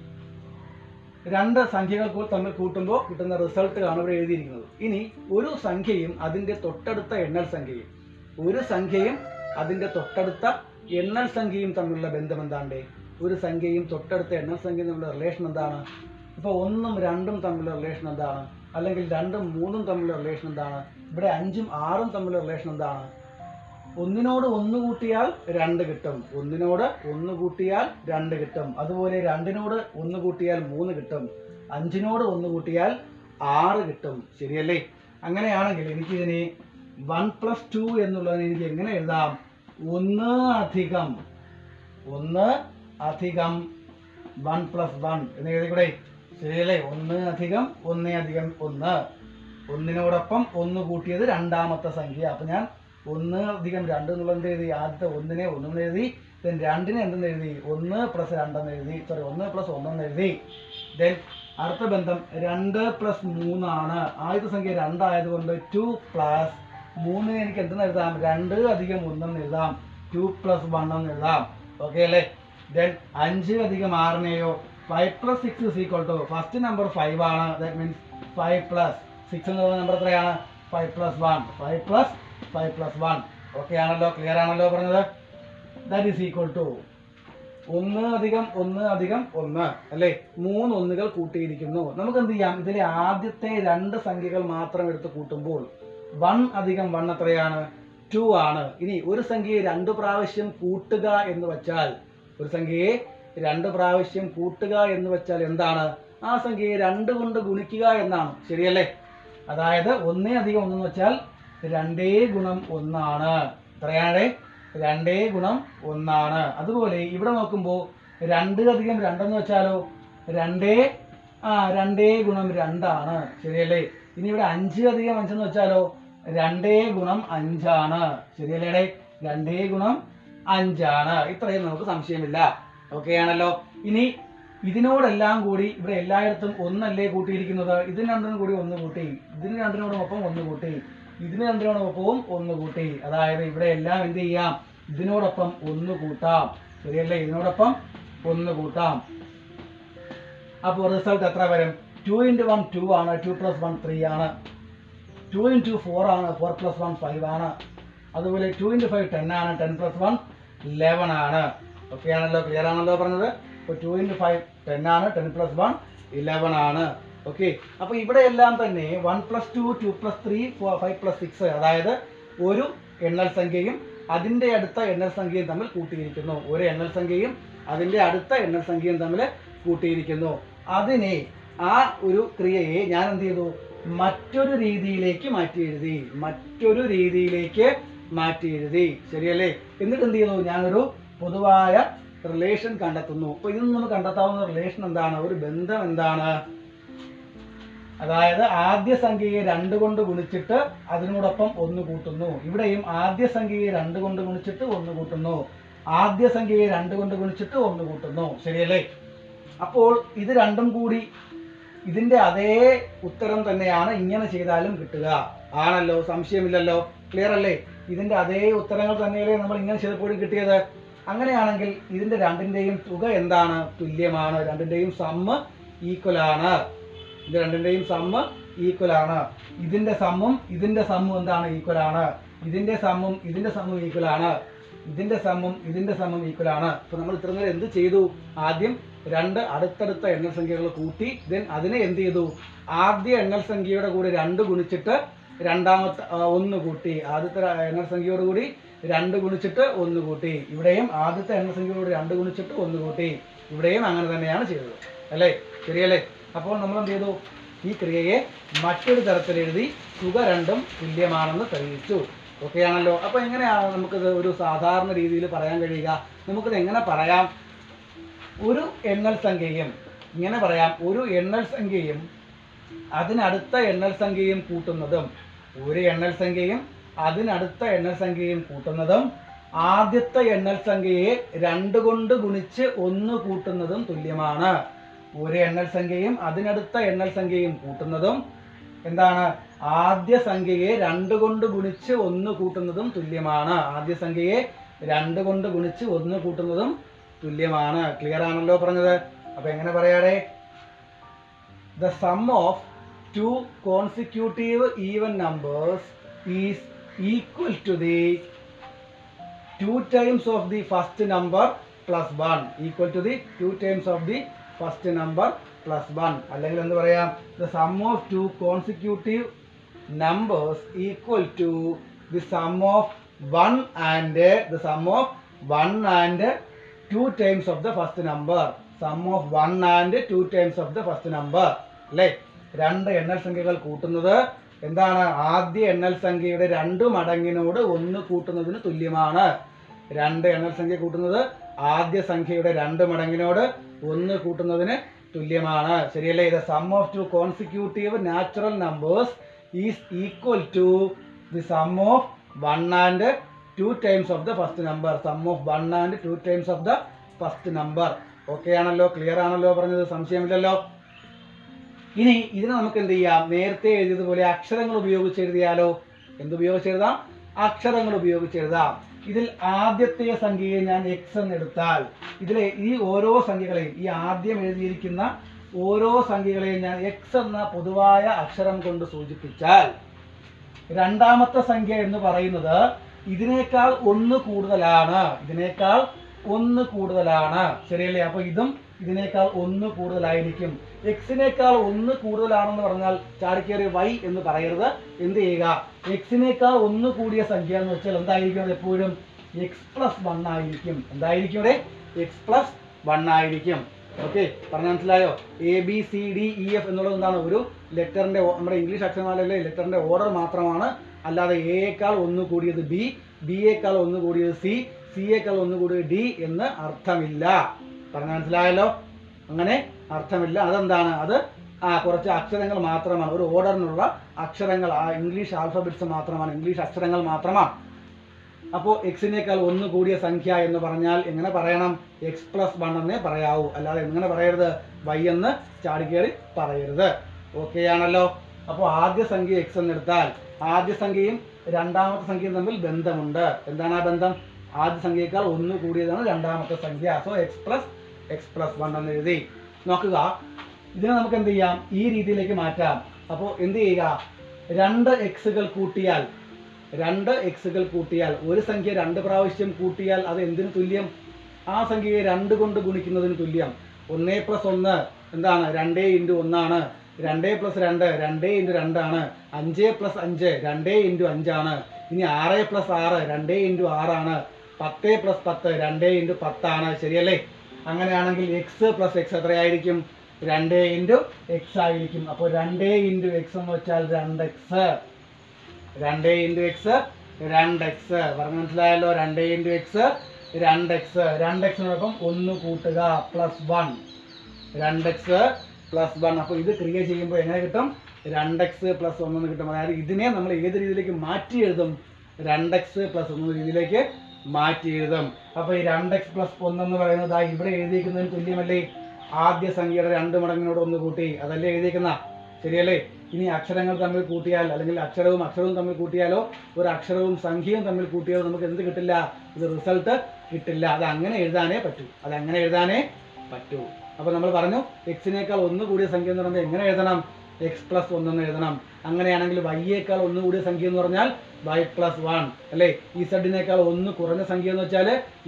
2 സംഖ്യകൾ തമ്മിൽ കൂട്ടുമ്പോൾ കിട്ടുന്ന റിസൾട്ട് ആണ് ഇവിടെ എഴുതിയിരിക്കുന്നത്. ഇനി ഒരു സംഖ്യയും അതിന്റെ തൊട്ടടുത്ത എണ്ണൽ സംഖ്യയും, ഒരു സംഖ്യയും അതിന്റെ തൊട്ടടുത്ത എണ്ണൽ സംഖ്യയും തമ്മിലുള്ള ബന്ധം എന്താണ്? ഒരു സംഖ്യയും തൊട്ടടുത്ത എണ്ണൽ സംഖ്യയും തമ്മിലുള്ള റിലേഷൻ എന്താണ്? ഇപ്പോൾ 1ഉം 2ഉം തമ്മിലുള്ള റിലേഷൻ എന്താണ്? അല്ലെങ്കിൽ 2ഉം 3ഉം തമ്മിലുള്ള റിലേഷൻ എന്താണ്? ഇവിടെ 5ഉം 6ഉം തമ്മിലുള്ള റിലേഷൻ എന്താണ്? 1നോട് 1 കൂട്ടിയാൽ 2 കിട്ടും. 1നോട് 1 കൂട്ടിയാൽ 2 കിട്ടും. അതുപോലെ 2നോട് 1 കൂട്ടിയാൽ 3 കിട്ടും. 5നോട് 1 കൂട്ടിയാൽ 6 കിട്ടും. ശരിയല്ലേ? അങ്ങനെയാണെങ്കിൽ എനിക്കിതിനെ 1 + 2 എന്നുള്ളതിന് എനിക്ക് എങ്ങനെ എഴുതാം? 1 അധികം 1 അധികം 1 + 1 എന്ന് എഴുതിക്കൂടെ? ശരിയല്ലേ? 1 അധികം 1 അധികം 1. 1നോടൊപ്പം 1 കൂട്ടിയത് രണ്ടാമത്തെ സംഖ്യ. അപ്പൊ ഞാൻ 1 അധികം 2 എന്നുള്ളത് എന്ത് എഴുതി? ആദ്യത്തെ 1നെ 1 എന്ന് എഴുതി. ദെൻ 2നെ എന്തെന്ന് എഴുതി? 1 + 2 എന്ന് എഴുതി. 1 + 1 എന്ന് എഴുതി. ദെൻ അടുത്ത ബന്ധം 2 + 3 ആണ്. ആദ്യത്തെ സംഖ്യ 2 ആയതുകൊണ്ട് 2 + 3 എനിക്ക് എന്തെന്ന് എഴുതാം? 2 അധികം 1 എന്ന് എഴുതാം. 2 + 1 എന്ന് എഴുതാം. ഓക്കെ അല്ലേ? ദെൻ 5 അധികം 6നെയോ 5 + 6 ഫസ്റ്റ് നമ്പർ 5 ആണ്. ദാറ്റ് മീൻസ് 5 + 6 എന്നുള്ള നമ്പർ എത്രയാണ്? 5 + 1. 5 + 1. ഓക്കെ ആണല്ലോ? ക്ലിയർ ആണല്ലോ പറഞ്ഞത്? ദാറ്റ് ഈസ് ഈക്വൽ ടു 1 അധികം 1 അധികം 1 അല്ലേ? 3 ഒന്നുകൾ കൂട്ടിയിരിക്കുന്നു. നമുക്ക് എന്ത് ചെയ്യാം? ഇതിലെ ആദ്യത്തെ 2 സംഖ്യകൾ മാത്രം എടുത്ത് കൂട്ടുമ്പോൾ 1 അധികം 1 എത്രയാണ്? 2 ആണ്. ഇനി ഒരു സംഖ്യയെ 2 പ്രാവശ്യം കൂട്ടുക എന്ന് വെച്ചാൽ, ഒരു സംഖ്യയെ 2 പ്രാവശ്യം കൂട്ടുക എന്ന് വെച്ചാൽ എന്താണ്? ആ സംഖ്യയെ 2 കൊണ്ട് ഗുണിക്കുക എന്നാണ്. ശരിയല്ലേ? അതായത് 1 അധികം 1 എന്ന് വെച്ചാൽ 2 ഗുണം 1 ആണ്. എത്രയാണ്? 2 ഗുണം 1 ആണ്. അതുപോലെ ഇവിടെ നോക്കുമ്പോൾ 2 അധികം 2 എന്ന് വെച്ചാലോ 2 ഗുണം 2 ആണ്. ശരിയല്ലേ? ഇനി ഇവിടെ 5 അധികം 5 എന്ന് വെച്ചാലോ 2 ഗുണം 5 ആണ്. ശരിയല്ലേ? 2 ഗുണം 5 ആണ്. ഇത്രയും നമുക്ക് സംശയമില്ല. ഓക്കെ ആണല്ലോ. ഇനി ഇതിനോടെല്ലാം കൂടി ഇവിടെ എല്ലായിടത്തും ഒന്നല്ലേ കൂട്ടിയിരിക്കുന്നത്. ഇതിന് രണ്ടിനും കൂടി 1 കൂട്ടി, ഇതിന് രണ്ടിനോടൊപ്പം 1 കൂട്ടി, ഇതിന് രണ്ടിനോടൊപ്പവും 1 കൂട്ടി. അതായത് ഇവിടെ എല്ലാം എന്ത് ചെയ്യാം? ഇതിനോടൊപ്പം 1 കൂട്ടാം. ശരിയല്ലേ? ഇതിനോടൊപ്പം 1 കൂട്ടാം. അപ്പോൾ റിസൾട്ട് എത്ര വരും? 2 × 1 2 ആണ്. 2 + 1 3 ആണ്. 2 × 4 ആണ്. 4 + 1 5 ആണ്. അതുപോലെ 2 × 5 10 ആണ്. 10 + 1 11 ആണ്. ഓക്കെ ആണല്ലോ? ക്ലിയർ ആണല്ലോ പറഞ്ഞത്? അപ്പോൾ 2 × 5 10 ആണ്. 10 + 1 11 ആണ്. ഓക്കെ. അപ്പോൾ ഇവിടെ എല്ലാം തന്നെ 1 + 2 2 + 3 5 + 6, അതായത് ഒരു എണ്ണൽ സംഖ്യയും അതിൻ്റെ അടുത്ത എണ്ണൽ സംഖ്യയും തമ്മിൽ കൂട്ടിയിരിക്കുന്നു. ഒരു എണ്ണൽ സംഖ്യയും അതിൻ്റെ അടുത്ത എണ്ണൽ സംഖ്യയും തമ്മിൽ കൂട്ടിയിരിക്കുന്നു. അതിനെ, ആ ഒരു ക്രിയയെ ഞാൻ എന്ത് ചെയ്തു? മറ്റൊരു രീതിയിലേക്ക് മാറ്റി എഴുതി. മറ്റൊരു രീതിയിലേക്ക് മാറ്റി എഴുതി. ശരിയല്ലേ? എന്നിട്ട് എന്ത് ചെയ്യുന്നു? ഞാനൊരു പൊതുവായ റിലേഷൻ കണ്ടെത്തുന്നു. അപ്പോൾ ഇതിൽ നിന്ന് കണ്ടെത്താവുന്ന റിലേഷൻ എന്താണ്? ഒരു ബന്ധം എന്താണ്? അതായത് ആദ്യ സംഖ്യയെ 2 കൊണ്ട് ഗുണിച്ചിട്ട് അതിനോടൊപ്പം 1 കൂട്ടുന്നു. ഇവിടെയും ആദ്യ സംഖ്യയെ 2 കൊണ്ട് ഗുണിച്ചിട്ട് 1 കൂട്ടുന്നു. ആദ്യ സംഖ്യയെ 2 കൊണ്ട് ഗുണിച്ചിട്ട് 1 കൂട്ടുന്നു. ശരിയല്ലേ? അപ്പോൾ ഇത് രണ്ടും കൂടി ഇതിന്റെ അതേ ഉത്തരം തന്നെയാണ് ഇങ്ങനെ ചെയ്താലും കിട്ടുക. ആണല്ലോ? സംശയമില്ലല്ലോ? ക്ലിയർ അല്ലേ? ഇതിന്റെ അതേ ഉത്തരങ്ങൾ തന്നെയല്ലേ നമ്മൾ ഇങ്ങനെ ചെയ്തപ്പോഴും കിട്ടിയത്. അങ്ങനെയാണെങ്കിൽ ഇതിന്റെ രണ്ടിന്റെയും തുക എന്താണ്? തുല്യമാണ്. രണ്ടിന്റെയും സമ്മ് ഈക്വൽ ആണ്. ഇത് രണ്ടിന്റെയും സമ്മ് ഈക്വൽ ആണ്. ഇതിന്റെ സമ്മും ഇതിന്റെ സമ്മും എന്താണ്? ഈക്വൽ ആണ്. ഇതിന്റെ സമ്മും ഇതിന്റെ സമ്മും ഈക്വൽ ആണ്. ഇതിന്റെ സമ്മും ഇതിന്റെ സമ്മും ഈക്വൽ ആണ്. അപ്പൊ നമ്മൾ ഇത്ര നേരം എന്ത് ചെയ്തു? ആദ്യം 2 അടുത്തടുത്ത എണ്ണൽ സംഖ്യകൾ കൂട്ടി, ദെൻ അതിനെ എന്ത് ചെയ്തു? ആദ്യ എണ്ണൽ സംഖ്യയുടെ കൂടെ 2 ഗുണിച്ചിട്ട് രണ്ടാമത്തെ 1 കൂട്ടി. ആദ്യത്തെ എണ്ണൽ സംഖ്യയോട് കൂടി 2 ഗുണിച്ചിട്ട് 1 കൂട്ടി. ഇവിടെയും ആദ്യത്തെ എണ്ണൽ സംഖ്യയോട് 2 ഗുണിച്ചിട്ട് 1 കൂട്ടി. ഇവിടെയും അങ്ങനെ തന്നെയാണ് ചെയ്തത്. അല്ലേ? ശരിയല്ലേ? അപ്പോൾ നമ്മൾ എന്ത് ചെയ്തു? ഈ ക്രിയയെ മറ്റൊരു തരത്തിൽ എഴുതി തുക രണ്ടും തുല്യമാണെന്ന് തെളിയിച്ചു. ഓക്കെ ആണല്ലോ? അപ്പോൾ എങ്ങനെയാണ് നമുക്കിത് ഒരു സാധാരണ രീതിയിൽ പറയാൻ കഴിയുക? നമുക്കിത് എങ്ങനെ പറയാം? ഒരു എണ്ണൽ സംഖ്യയും, ഇങ്ങനെ പറയാം, ഒരു എണ്ണൽ സംഖ്യയും അതിനടുത്ത എണ്ണൽ സംഖ്യയും കൂട്ടുന്നതും, ഒരു എണ്ണൽ സംഖ്യയും അതിനടുത്ത എണ്ണൽ സംഖ്യയും കൂട്ടുന്നതും ആദ്യത്തെ എണ്ണൽ സംഖ്യയെ 2 കൊണ്ട് ഗുണിച്ച് 1 കൂട്ടുന്നതും തുല്യമാണ്. ഒരു എണ്ണൽ സംഖ്യയും അതിനടുത്ത എണ്ണൽ സംഖ്യയും കൂട്ടുന്നതും എന്താണ്? ആദ്യ സംഖ്യയെ 2 കൊണ്ട് ഗുണിച്ച് 1 കൂട്ടുന്നതും തുല്യമാണ്. ആദ്യ സംഖ്യയെ 2 കൊണ്ട് ഗുണിച്ച് 1 കൂട്ടുന്നതും തുല്യമാണ്. ക്ലിയർ ആണല്ലോ പറഞ്ഞത്? അപ്പൊ എങ്ങനെ പറയാടേ? The sum of 2 consecutive even numbers is equal to the 2 times of the first number plus 1. Equal to the 2 times of the first number plus 1. അല്ലെങ്കിൽ എന്ത് പറയാം? The sum of 2 consecutive numbers equal to the sum of 1 and the sum of 1 and 2 times of the first number. Sum of 1 and 2 times of the first number. അല്ലേ? 2 എണ്ണൽ സംഖ്യകൾ കൂട്ടുന്നത് എന്താണ്? ആദ്യ എണ്ണൽ സംഖ്യയുടെ 2 മടങ്ങിനോട് 1 കൂട്ടുന്നതിന് തുല്യമാണ്. 2 എണ്ണൽ സംഖ്യ കൂട്ടുന്നത് ആദ്യ സംഖ്യയുടെ 2 മടങ്ങിനോട് 1 കൂട്ടുന്നതിന് തുല്യമാണ്. ശരിയല്ലേ? The sum of 2 consecutive natural numbers is equal to the sum of 1 and 2 times of the first number. Sum of 1 and 2 times of the first number. Okay ആണല്ലോ? ക്ലിയർ ആണല്ലോ പറഞ്ഞത്? സംശയമില്ലല്ലോ? ഇനി ഇതിനെ നമുക്ക് എന്ത് ചെയ്യാം? നേരത്തെ എഴുതിയതുപോലെ അക്ഷരങ്ങൾ ഉപയോഗിച്ച് എഴുതിയാലോ? എന്തുപയോഗിച്ച് എഴുതാം? അക്ഷരങ്ങൾ ഉപയോഗിച്ച് എഴുതാം. ഇതിൽ ആദ്യത്തെ സംഖ്യയെ ഞാൻ x എന്നെടുത്താൽ ഇതിലെ ഈ ഓരോ സംഖ്യകളെയും, ഈ ആദ്യം എഴുതിയിരിക്കുന്ന ഓരോ സംഖ്യകളെയും ഞാൻ x എന്ന പൊതുവായ അക്ഷരം കൊണ്ട് സൂചിപ്പിച്ചാൽ രണ്ടാമത്തെ സംഖ്യ എന്ന് പറയുന്നത് ഇതിനേക്കാൾ 1 കൂടുതലാണ്. ഇതിനേക്കാൾ 1 കൂടുതലാണ്. ശരിയല്ലേ? അപ്പൊ ഇതും ഇതിനേക്കാൾ 1 കൂടുതലായിരിക്കും. എക്സിനേക്കാൾ 1 കൂടുതലാണെന്ന് പറഞ്ഞാൽ ചാടിക്കേറിയ y എന്ന് പറയരുത്. എന്ത് ചെയ്യുക? എക്സിനേക്കാൾ 1 കൂടിയ സംഖ്യ എന്ന് വെച്ചാൽ എന്തായിരിക്കും? എപ്പോഴും x + 1 ആയിരിക്കും. എന്തായിരിക്കും ഇവിടെ? x + 1 ആയിരിക്കും. ഓക്കെ, പറഞ്ഞ മനസ്സിലായോ? ABCDEF എന്നുള്ളത് എന്താണ്? ഒരു ലെറ്ററിന്റെ, നമ്മുടെ ഇംഗ്ലീഷ് അക്ഷരമാലയിലെ ലെറ്ററിന്റെ ഓർഡർ മാത്രമാണ്. അല്ലാതെ എയേക്കാൾ 1 കൂടിയത് B, ബിയേക്കാൾ 1 കൂടിയത് C, സിയേക്കാൾ 1 കൂടിയത് D എന്ന് അർത്ഥമില്ല. പറഞ്ഞ മനസ്സിലായല്ലോ? അങ്ങനെ അർത്ഥമില്ല. അതെന്താണ്? അത് കുറച്ച് അക്ഷരങ്ങൾ മാത്രമാണ്, ഒരു ഓർഡറിനുള്ള അക്ഷരങ്ങൾ, ആ ഇംഗ്ലീഷ് ആൽഫബറ്റ്സ് മാത്രമാണ്, ഇംഗ്ലീഷ് അക്ഷരങ്ങൾ മാത്രമാണ്. അപ്പോൾ എക്സിനേക്കാൾ 1 കൂടിയ സംഖ്യ എന്ന് പറഞ്ഞാൽ എങ്ങനെ പറയണം? x+1 എന്നേ പറയാവൂ, അല്ലാതെ എങ്ങനെ പറയരുത്? y എന്ന് ചാടിക്കേറി പറയരുത്. ഓക്കെ ആണല്ലോ. അപ്പോൾ ആദ്യ സംഖ്യ x എന്നെടുത്താൽ ആദ്യ സംഖ്യയും രണ്ടാമത്തെ സംഖ്യയും തമ്മിൽ ബന്ധമുണ്ട്. എന്താണ് ആ ബന്ധം? ആദ്യ സംഖ്യയേക്കാൾ 1 കൂടിയതാണ് രണ്ടാമത്തെ സംഖ്യ. സോ x+1 എന്ന് എഴുതി. നോക്കുക, ഇതിനെ നമുക്ക് എന്ത് ചെയ്യാം? ഈ രീതിയിലേക്ക് മാറ്റാം. അപ്പോൾ എന്ത് ചെയ്യുക? 2 xകൾ കൂട്ടിയാൽ ഒരു സംഖ്യ 2 പ്രാവശ്യം കൂട്ടിയാൽ അത് എന്തിനു തുല്യം? ആ സംഖ്യയെ 2 കൊണ്ട് ഗുണിക്കുന്നതിന് തുല്യം. 1+1 എന്താണ്? 2 × 1 ആണ്. 2 + 2 2 × 2 ആണ്. 5 + 5 2 × 5 ആണ്. ഇനി 6 + 6 2 × 6 ആണ്. 10 + 10 2 × 10 ആണ്. ശരിയല്ലേ? അങ്ങനെയാണെങ്കിൽ x + x എത്രയായിരിക്കും? 2 × x ആയിരിക്കും. അപ്പോൾ 2 × x എന്ന് വെച്ചാൽ 2x. 2 × x 2x. പറഞ്ഞു മനസ്സിലായല്ലോ? 2 × x 2x. 2xനോടൊപ്പം 1 കൂട്ടുക +1. 2x +1. അപ്പോൾ ഇത് ക്രിയ ചെയ്യുമ്പോൾ എങ്ങനെ കിട്ടും? 2x + 1 എന്ന് കിട്ടും. അതായത് ഇതിനെ നമ്മൾ ഏത് രീതിയിലേക്ക് മാറ്റി എഴുതും? 2x + 1 രീതിയിലേക്ക് മാറ്റി എഴുതും. അപ്പോൾ ഈ 2x + 1 എന്ന് പറയുന്നത് ഇവിടെ എഴുതിയിരിക്കുന്നതിന് തുല്യമല്ലേ? ആദ്യ സംഖ്യയുടെ 2 മടങ്ങിനോട് 1 കൂട്ടി, അതല്ലേ എഴുതിയിരിക്കുന്ന? ശരിയല്ലേ? ഇനി അക്ഷരങ്ങൾ തമ്മിൽ കൂട്ടിയാൽ, അല്ലെങ്കിൽ അക്ഷരവും തമ്മിൽ കൂട്ടിയാലോ, ഒരു അക്ഷരവും സംഖ്യയും തമ്മിൽ കൂട്ടിയാലോ നമുക്ക് എന്ത് കിട്ടില്ല? ഇത് റിസൾട്ട് കിട്ടില്ല. അത് അങ്ങനെ എഴുതാനേ പറ്റൂ. അപ്പോൾ നമ്മൾ പറഞ്ഞു എക്സിനേക്കാൾ 1 കൂടിയ സംഖ്യ എന്ന് പറയുമ്പോൾ എങ്ങനെ എഴുതണം? x+1 എന്ന് എഴുതണം. അങ്ങനെയാണെങ്കിൽ y-യേക്കാൾ 1 കൂടിയ സംഖ്യ എന്ന് പറഞ്ഞാൽ y+1 അല്ലേ? z-നേക്കാൾ 1 കുറഞ്ഞ സംഖ്യ എന്ന് വെച്ചാൽ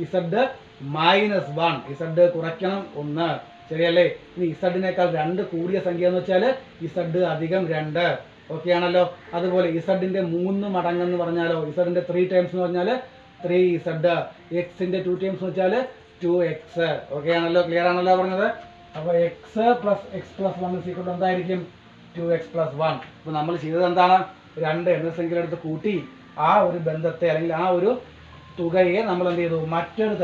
z-1. z കുറയ്ക്കണം 1. ശരിയല്ലേ? ഇനി z-നേക്കാൾ 2 കൂടിയ സംഖ്യ എന്ന് വെച്ചാൽ z+2. ഓക്കെ ആണല്ലോ. അതുപോലെ z-ന്റെ 3 മടങ്ങെന്ന് പറഞ്ഞാലോ, z-ന്റെ 3 ടൈംസ് എന്ന് പറഞ്ഞാൽ 3z. x-ന്റെ 2 ടൈംസ് എന്ന് വെച്ചാൽ 2x. ഓക്കെ ആണല്ലോ? ക്ലിയർ ആണല്ലോ പറഞ്ഞത്? അപ്പോൾ x + x+1 എന്തായിരിക്കും? 2x+1. അപ്പോൾ നമ്മൾ ചെയ്തത് എന്താണ്? 2 എന്ന സംഖ്യയുടെ അടുത്ത് കൂട്ടി ആ ഒരു ബന്ധത്തെ, അല്ലെങ്കിൽ ആ ഒരു തുകയെ നമ്മൾ എന്ത് ചെയ്തു? മറ്റൊരു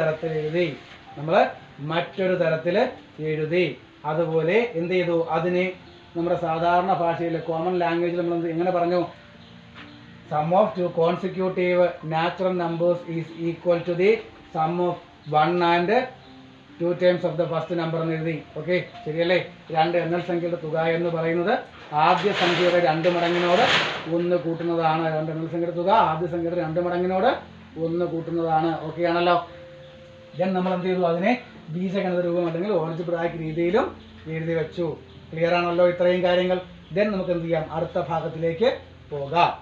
തരത്തിൽ എഴുതി. അതുപോലെ എന്ത് ചെയ്തു? അതിനെ നമ്മുടെ സാധാരണ ഭാഷയിൽ, കോമൺ ലാംഗ്വേജിൽ നമ്മൾ എങ്ങനെ പറഞ്ഞു? Sum of 2 consecutive natural numbers is equal to the sum of 1 and 2 times of the first number എന്ന് എഴുതി. ഓക്കെ, ശരിയല്ലേ? 2 എണ്ണൽ സംഖ്യയുടെ തുക എന്ന് പറയുന്നത് ആദ്യ സംഖ്യയുടെ 2 മടങ്ങിനോട് 1 കൂട്ടുന്നതാണ്. 2 എണ്ണൽ സംഖ്യയുടെ തുക ആദ്യ സംഖ്യയുടെ 2 മടങ്ങിനോട് 1 കൂട്ടുന്നതാണ്. ഓക്കെ ആണല്ലോ? ദെൻ നമ്മൾ എന്ത് ചെയ്തു? അതിനെ ബീജഗണിത രൂപം അല്ലെങ്കിൽ ഓൾജിബ്രായിക് രീതിയിലും എഴുതി വെച്ചു. ക്ലിയർ ആണല്ലോ ഇത്രയും കാര്യങ്ങൾ? ദെൻ നമുക്ക് എന്ത് ചെയ്യാം? അടുത്ത ഭാഗത്തിലേക്ക് പോകാം.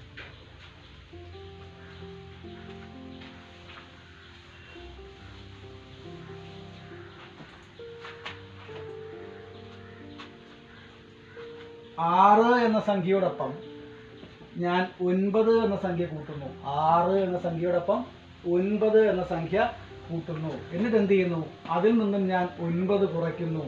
ആറ് എന്ന സംഖ്യയോടൊപ്പം ഞാൻ 9 എന്ന സംഖ്യ കൂട്ടുന്നു. 6 എന്ന സംഖ്യയോടൊപ്പം 9 എന്ന സംഖ്യ കൂട്ടുന്നു. എന്നിട്ട് എന്ത് ചെയ്യുന്നു? അതിൽ നിന്നും ഞാൻ 9 കുറയ്ക്കുന്നു.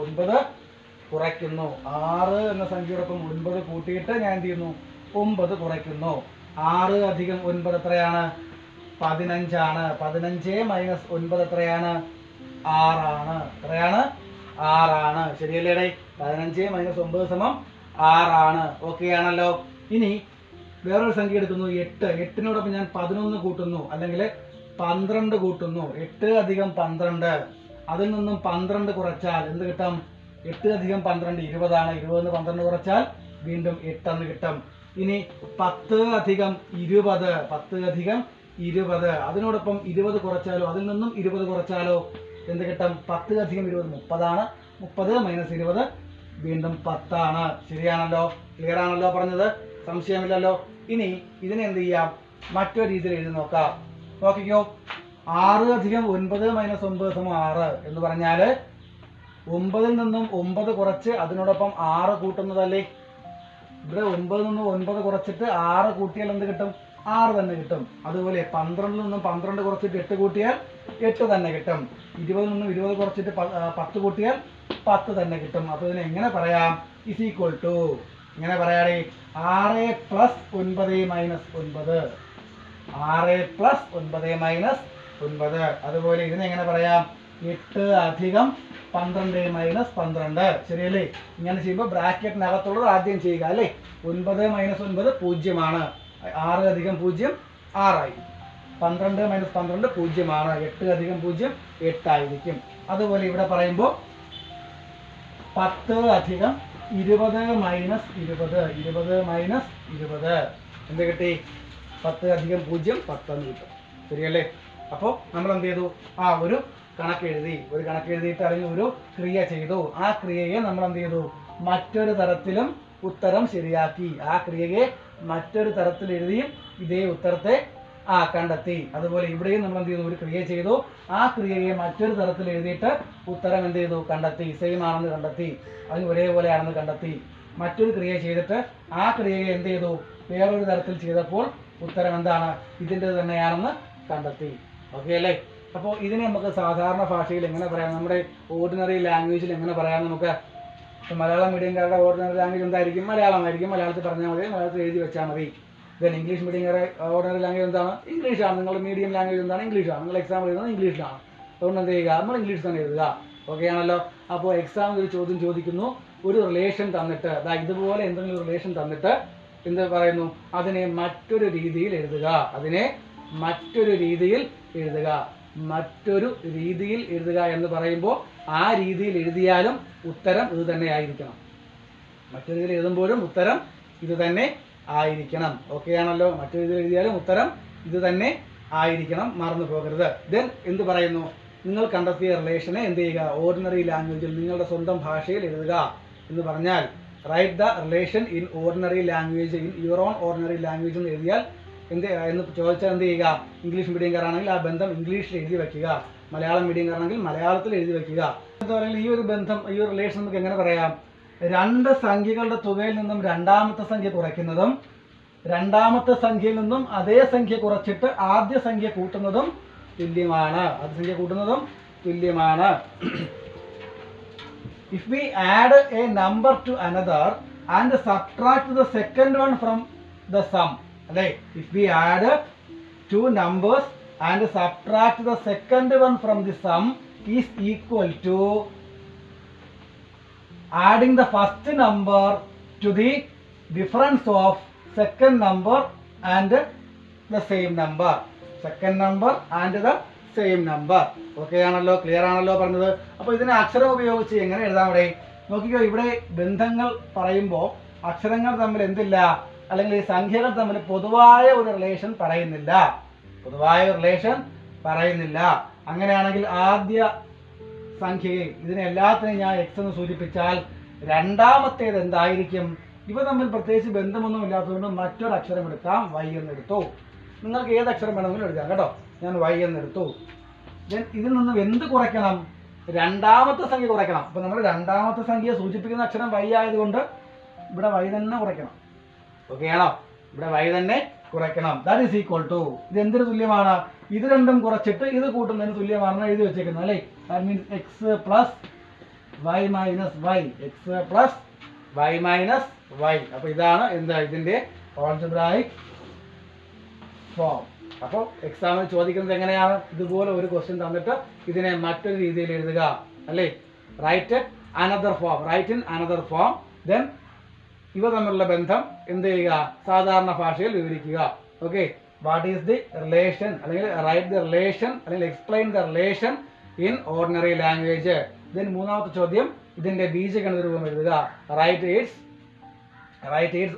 6 എന്ന സംഖ്യയോടൊപ്പം 9 കൂട്ടിയിട്ട് ഞാൻ എന്ത് ചെയ്യുന്നു? 9 കുറയ്ക്കുന്നു. 6 + 9 എത്രയാണ്? 15 ആണ്. 15 - 9 എത്രയാണ്? 6 ആണ്. എത്രയാണ്? 6 ആണ്. ശരിയല്ലേ? 15 - 9 6 ആണ്. ഓക്കെ ആണല്ലോ? ഇനി വേറൊരു സംഖ്യ എടുക്കുന്നു, 8. 8നോടൊപ്പം ഞാൻ 11 കൂട്ടുന്നു, അല്ലെങ്കിൽ 12 കൂട്ടുന്നു. 8 + 12. അതിൽ നിന്നും 12 കുറച്ചാൽ എന്ത് കിട്ടും? 8 + 12 20 ആണ്. 20 നിന്ന് 12 കുറച്ചാൽ വീണ്ടും 8 എന്ന് കിട്ടും. ഇനി 10 + 20. 10 + 20. അതിനോടൊപ്പം 20 കുറച്ചാലോ, അതിൽ നിന്നും 20 കുറച്ചാലോ എന്ത് കിട്ടും? 10 + 20 30 ആണ്. 30 - 20 വീണ്ടും 10 ആണ്. ശരിയാണല്ലോ? ക്ലിയർ ആണല്ലോ പറഞ്ഞത്? സംശയമില്ലല്ലോ? ഇനി ഇതിനെ എന്ത് ചെയ്യാം? മറ്റൊരു രീതിയിൽ എഴുതി നോക്കാം. നോക്കിക്കോ, 6 + 9 - 9 6 എന്ന് പറഞ്ഞാൽ 9ൽ നിന്നും 9 കുറച്ച് അതിനോടൊപ്പം 6 കൂട്ടുന്നതല്ലേ? ഇവിടെ 9ൽ നിന്നും 9 കുറച്ചിട്ട് 6 കൂട്ടിയാൽ എന്ത് കിട്ടും? 6 തന്നെ കിട്ടും. അതുപോലെ 12ൽ നിന്നും 12 കുറച്ചിട്ട് 8 കൂട്ടിയാൽ 8 തന്നെ കിട്ടും. 20ൽ നിന്നും 20 കുറച്ചിട്ട് 10 കൂട്ടിയാൽ 10 തന്നെ കിട്ടും. അപ്പോൾ ഇതിനെ എങ്ങനെ പറയാം? ഇസ് ഈക്വൽ ടു, ഇങ്ങനെ പറയാടേ, 6 + 9 - 9. 6 + 9 - 9. അതുപോലെ ഇതിനെ എങ്ങനെ പറയാം? 8 അധികം 12 മൈനസ് 12. ശരിയല്ലേ? ഇങ്ങനെ ചെയ്യുമ്പോൾ ബ്രാക്കറ്റിനകത്തുള്ളത് ആദ്യം ചെയ്യുക അല്ലേ? 9 മൈനസ് 9 0 ആണ്. 6 അധികം 0 6 12 മൈനസ് 12 0 8 അധികം 0 8 ആയിരിക്കും. അതുപോലെ ഇവിടെ പറയുമ്പോൾ 10 അധികം 20 മൈനസ് 20 20 മൈനസ് 20 എന്ത് കിട്ടി? 10 അധികം 0 10 എന്ന് കിട്ടും. ശരിയല്ലേ? അപ്പോൾ നമ്മൾ എന്ത് ചെയ്തു? ഒരു കണക്ക് എഴുതിയിട്ട് അല്ലെങ്കിൽ ഒരു ക്രിയ ചെയ്തു. ആ ക്രിയയെ നമ്മൾ എന്ത് ചെയ്തു? മറ്റൊരു തരത്തിലും ഉത്തരം ശരിയാക്കി. ആ ക്രിയയെ മറ്റൊരു തരത്തിൽ എഴുതിയും ഇതേ ഉത്തരത്തെ കണ്ടെത്തി. അതുപോലെ ഇവിടെയും നമ്മൾ എന്ത് ചെയ്തു? ഒരു ക്രിയ ചെയ്തു. ആ ക്രിയയെ മറ്റൊരു തരത്തിൽ എഴുതിയിട്ട് ഉത്തരം എന്ത് ചെയ്തു? കണ്ടെത്തി. സെയിം ആണെന്ന് കണ്ടെത്തി, അത് ഒരേപോലെയാണെന്ന് കണ്ടെത്തി. മറ്റൊരു ക്രിയ ചെയ്തിട്ട് ആ ക്രിയയെ എന്ത് ചെയ്തു? വേറൊരു തരത്തിൽ ചെയ്തപ്പോൾ ഉത്തരം എന്താണ്? ഇതിൻ്റെ തന്നെയാണെന്ന് കണ്ടെത്തി. ഓക്കെ അല്ലേ? അപ്പോൾ ഇതിനെ നമുക്ക് സാധാരണ ഭാഷയിൽ എങ്ങനെ പറയാം? നമ്മുടെ ഓർഡിനറി ലാംഗ്വേജിൽ എങ്ങനെ പറയാം? നമുക്ക് മലയാളം മീഡിയംകാരുടെ ഓർഡിനറി ലാംഗ്വേജ് എന്തായിരിക്കും? മലയാളമായിരിക്കും. മലയാളത്തിൽ പറഞ്ഞാൽ മതി, മലയാളത്തിൽ എഴുതി വെച്ചാൽ മതി. ദെൻ ഇംഗ്ലീഷ് മീഡിയംകാരുടെ ഓർഡിനറി ലാംഗ്വേജ് എന്താണ്? ഇംഗ്ലീഷാണ്. നിങ്ങളുടെ മീഡിയം ലാംഗ്വേജ് എന്താണ്? ഇംഗ്ലീഷാണ്. നിങ്ങൾ എക്സാം എഴുതുന്നത് ഇംഗ്ലീഷിലാണ്. അതുകൊണ്ട് എന്ത് ചെയ്യുക? നമ്മൾ ഇംഗ്ലീഷ് തന്നെ എഴുതുക. ഓക്കെ ആണല്ലോ? അപ്പോൾ എക്സാമിൽ ഒരു ചോദ്യം ചോദിക്കുന്നു, ഒരു റിലേഷൻ തന്നിട്ട്, ഇതുപോലെ എന്തെങ്കിലും റിലേഷൻ തന്നിട്ട് എന്ത് പറയുന്നു? അതിനെ മറ്റൊരു രീതിയിൽ എഴുതുക. മറ്റൊരു രീതിയിൽ എഴുതുക എന്ന് പറയുമ്പോൾ ആ രീതിയിൽ എഴുതിയാലും ഉത്തരം ഇത് തന്നെ ആയിരിക്കണം. മറ്റൊരു രീതിയിൽ എഴുതുമ്പോഴും ഉത്തരം ഇത് തന്നെ ആയിരിക്കണം. ഓക്കെ ആണല്ലോ? മറ്റൊരു രീതിയിൽ എഴുതിയാലും ഉത്തരം ഇത് തന്നെ ആയിരിക്കണം, മറന്നു പോകരുത്. ദെൻ എന്ത് പറയുന്നു? നിങ്ങൾ കണ്ടെത്തിയ റിലേഷനെ എന്ത് ചെയ്യുക? ഓർഡിനറി ലാംഗ്വേജിൽ, നിങ്ങളുടെ സ്വന്തം ഭാഷയിൽ എഴുതുക എന്ന് പറഞ്ഞാൽ write the relation in ordinary language, in your own ordinary language എന്ന് എഴുതിയാൽ എന്ന് ചോദിച്ചാൽ എന്ത് ചെയ്യുക? ഇംഗ്ലീഷ് മീഡിയംകാരാണെങ്കിൽ ആ ബന്ധം ഇംഗ്ലീഷിൽ എഴുതി വയ്ക്കുക, മലയാളം മീഡിയംകാരാണെങ്കിൽ മലയാളത്തിൽ എഴുതി വയ്ക്കുക. എന്താ പറയുക? ഈ ഒരു ബന്ധം, ഈ ഒരു റിലേഷൻ നമുക്ക് എങ്ങനെ പറയാം? രണ്ട് സംഖ്യകളുടെ തുകയിൽ നിന്നും രണ്ടാമത്തെ സംഖ്യ കുറയ്ക്കുന്നതും രണ്ടാമത്തെ സംഖ്യയിൽ നിന്നും അതേ സംഖ്യ കുറച്ചിട്ട് ആദ്യ സംഖ്യ കൂട്ടുന്നതും തുല്യമാണ്. If we add a number to another and subtract the second one from the sum, അല്ലേ? If we add two numbers and subtract the second one from the sum is equal to adding the first number to the difference of second number and the same number. Okay ആണല്ലോ? Clear ആണല്ലോ പറഞ്ഞത്? അപ്പോൾ ഇതിനെ അക്ഷരം ഉപയോഗിച്ച് എങ്ങനെ എഴുതാം? ഇവിടെ നോക്കിക്കോ. ഇവിടെ ബന്ധങ്ങൾ പറയുമ്പോൾ അക്ഷരങ്ങൾ തമ്മിൽ എന്തില്ല, അല്ലെങ്കിൽ ഈ സംഖ്യകൾ തമ്മിൽ പൊതുവായ ഒരു റിലേഷൻ പറയുന്നില്ല. അങ്ങനെയാണെങ്കിൽ ആദ്യ സംഖ്യയെ, ഇതിനെ എല്ലാത്തിനെയും ഞാൻ എക്സ് എന്ന് സൂചിപ്പിച്ചാൽ രണ്ടാമത്തേത് എന്തായിരിക്കും? ഇവ തമ്മിൽ പ്രത്യേകിച്ച് ബന്ധമൊന്നും ഇല്ലാത്തതുകൊണ്ട് മറ്റൊരു അക്ഷരം എടുക്കാം, വൈ എന്നെടുത്തു. നിങ്ങൾക്ക് ഏത് അക്ഷരം വേണമെങ്കിലും എടുക്കാം കേട്ടോ. ഞാൻ വൈ എന്നെടുത്തു. ഇതിൽ നിന്നും എന്ത് കുറയ്ക്കണം? രണ്ടാമത്തെ സംഖ്യ കുറയ്ക്കണം. അപ്പൊ നമ്മൾ രണ്ടാമത്തെ സംഖ്യ സൂചിപ്പിക്കുന്ന അക്ഷരം വൈ ആയതുകൊണ്ട് ഇവിടെ വൈ തന്നെ കുറയ്ക്കണം. ഓക്കെ ആണോ? ഇവിടെ വൈ തന്നെ കുറയ്ക്കണം. ദാറ്റ് ഈസ് ഈക്വൽ ടു, ഇത് എന്തിനു തുല്യമാണ്? ഇത് രണ്ടും കുറച്ചിട്ട് ഇത് കൂട്ടുന്നതിന് തുല്യമാണെന്ന് എഴുതി വെച്ചേക്കുന്നത് അല്ലേ? That means X plus Y minus Y. അപ്പൊ ഇതാണ് എന്താ ഇതിന്റെ ഓൾജിബ്രായിക് ഫോം. അപ്പോൾ എക്സാമിൽ ചോദിക്കുന്നത് എങ്ങനെയാണ്? ഇതുപോലെ ഒരു ക്വസ്റ്റ്യൻ തന്നിട്ട് ഇതിനെ മറ്റൊരു രീതിയിൽ എഴുതുക അല്ലേ? Write in another form. Then ഇവ തമ്മിലുള്ള ബന്ധം എന്ത് ചെയ്യുക? സാധാരണ ഭാഷയിൽ വിവരിക്കുക. Okay, what is the relation, അല്ലെങ്കിൽ റൈറ്റ് ദി റിലേഷൻ, അല്ലെങ്കിൽ explain the relation in ordinary language. Then മൂന്നാമത്തെ ചോദ്യം, ഇതിന്റെ ബീജഗണിത രൂപം എഴുതുക. Write its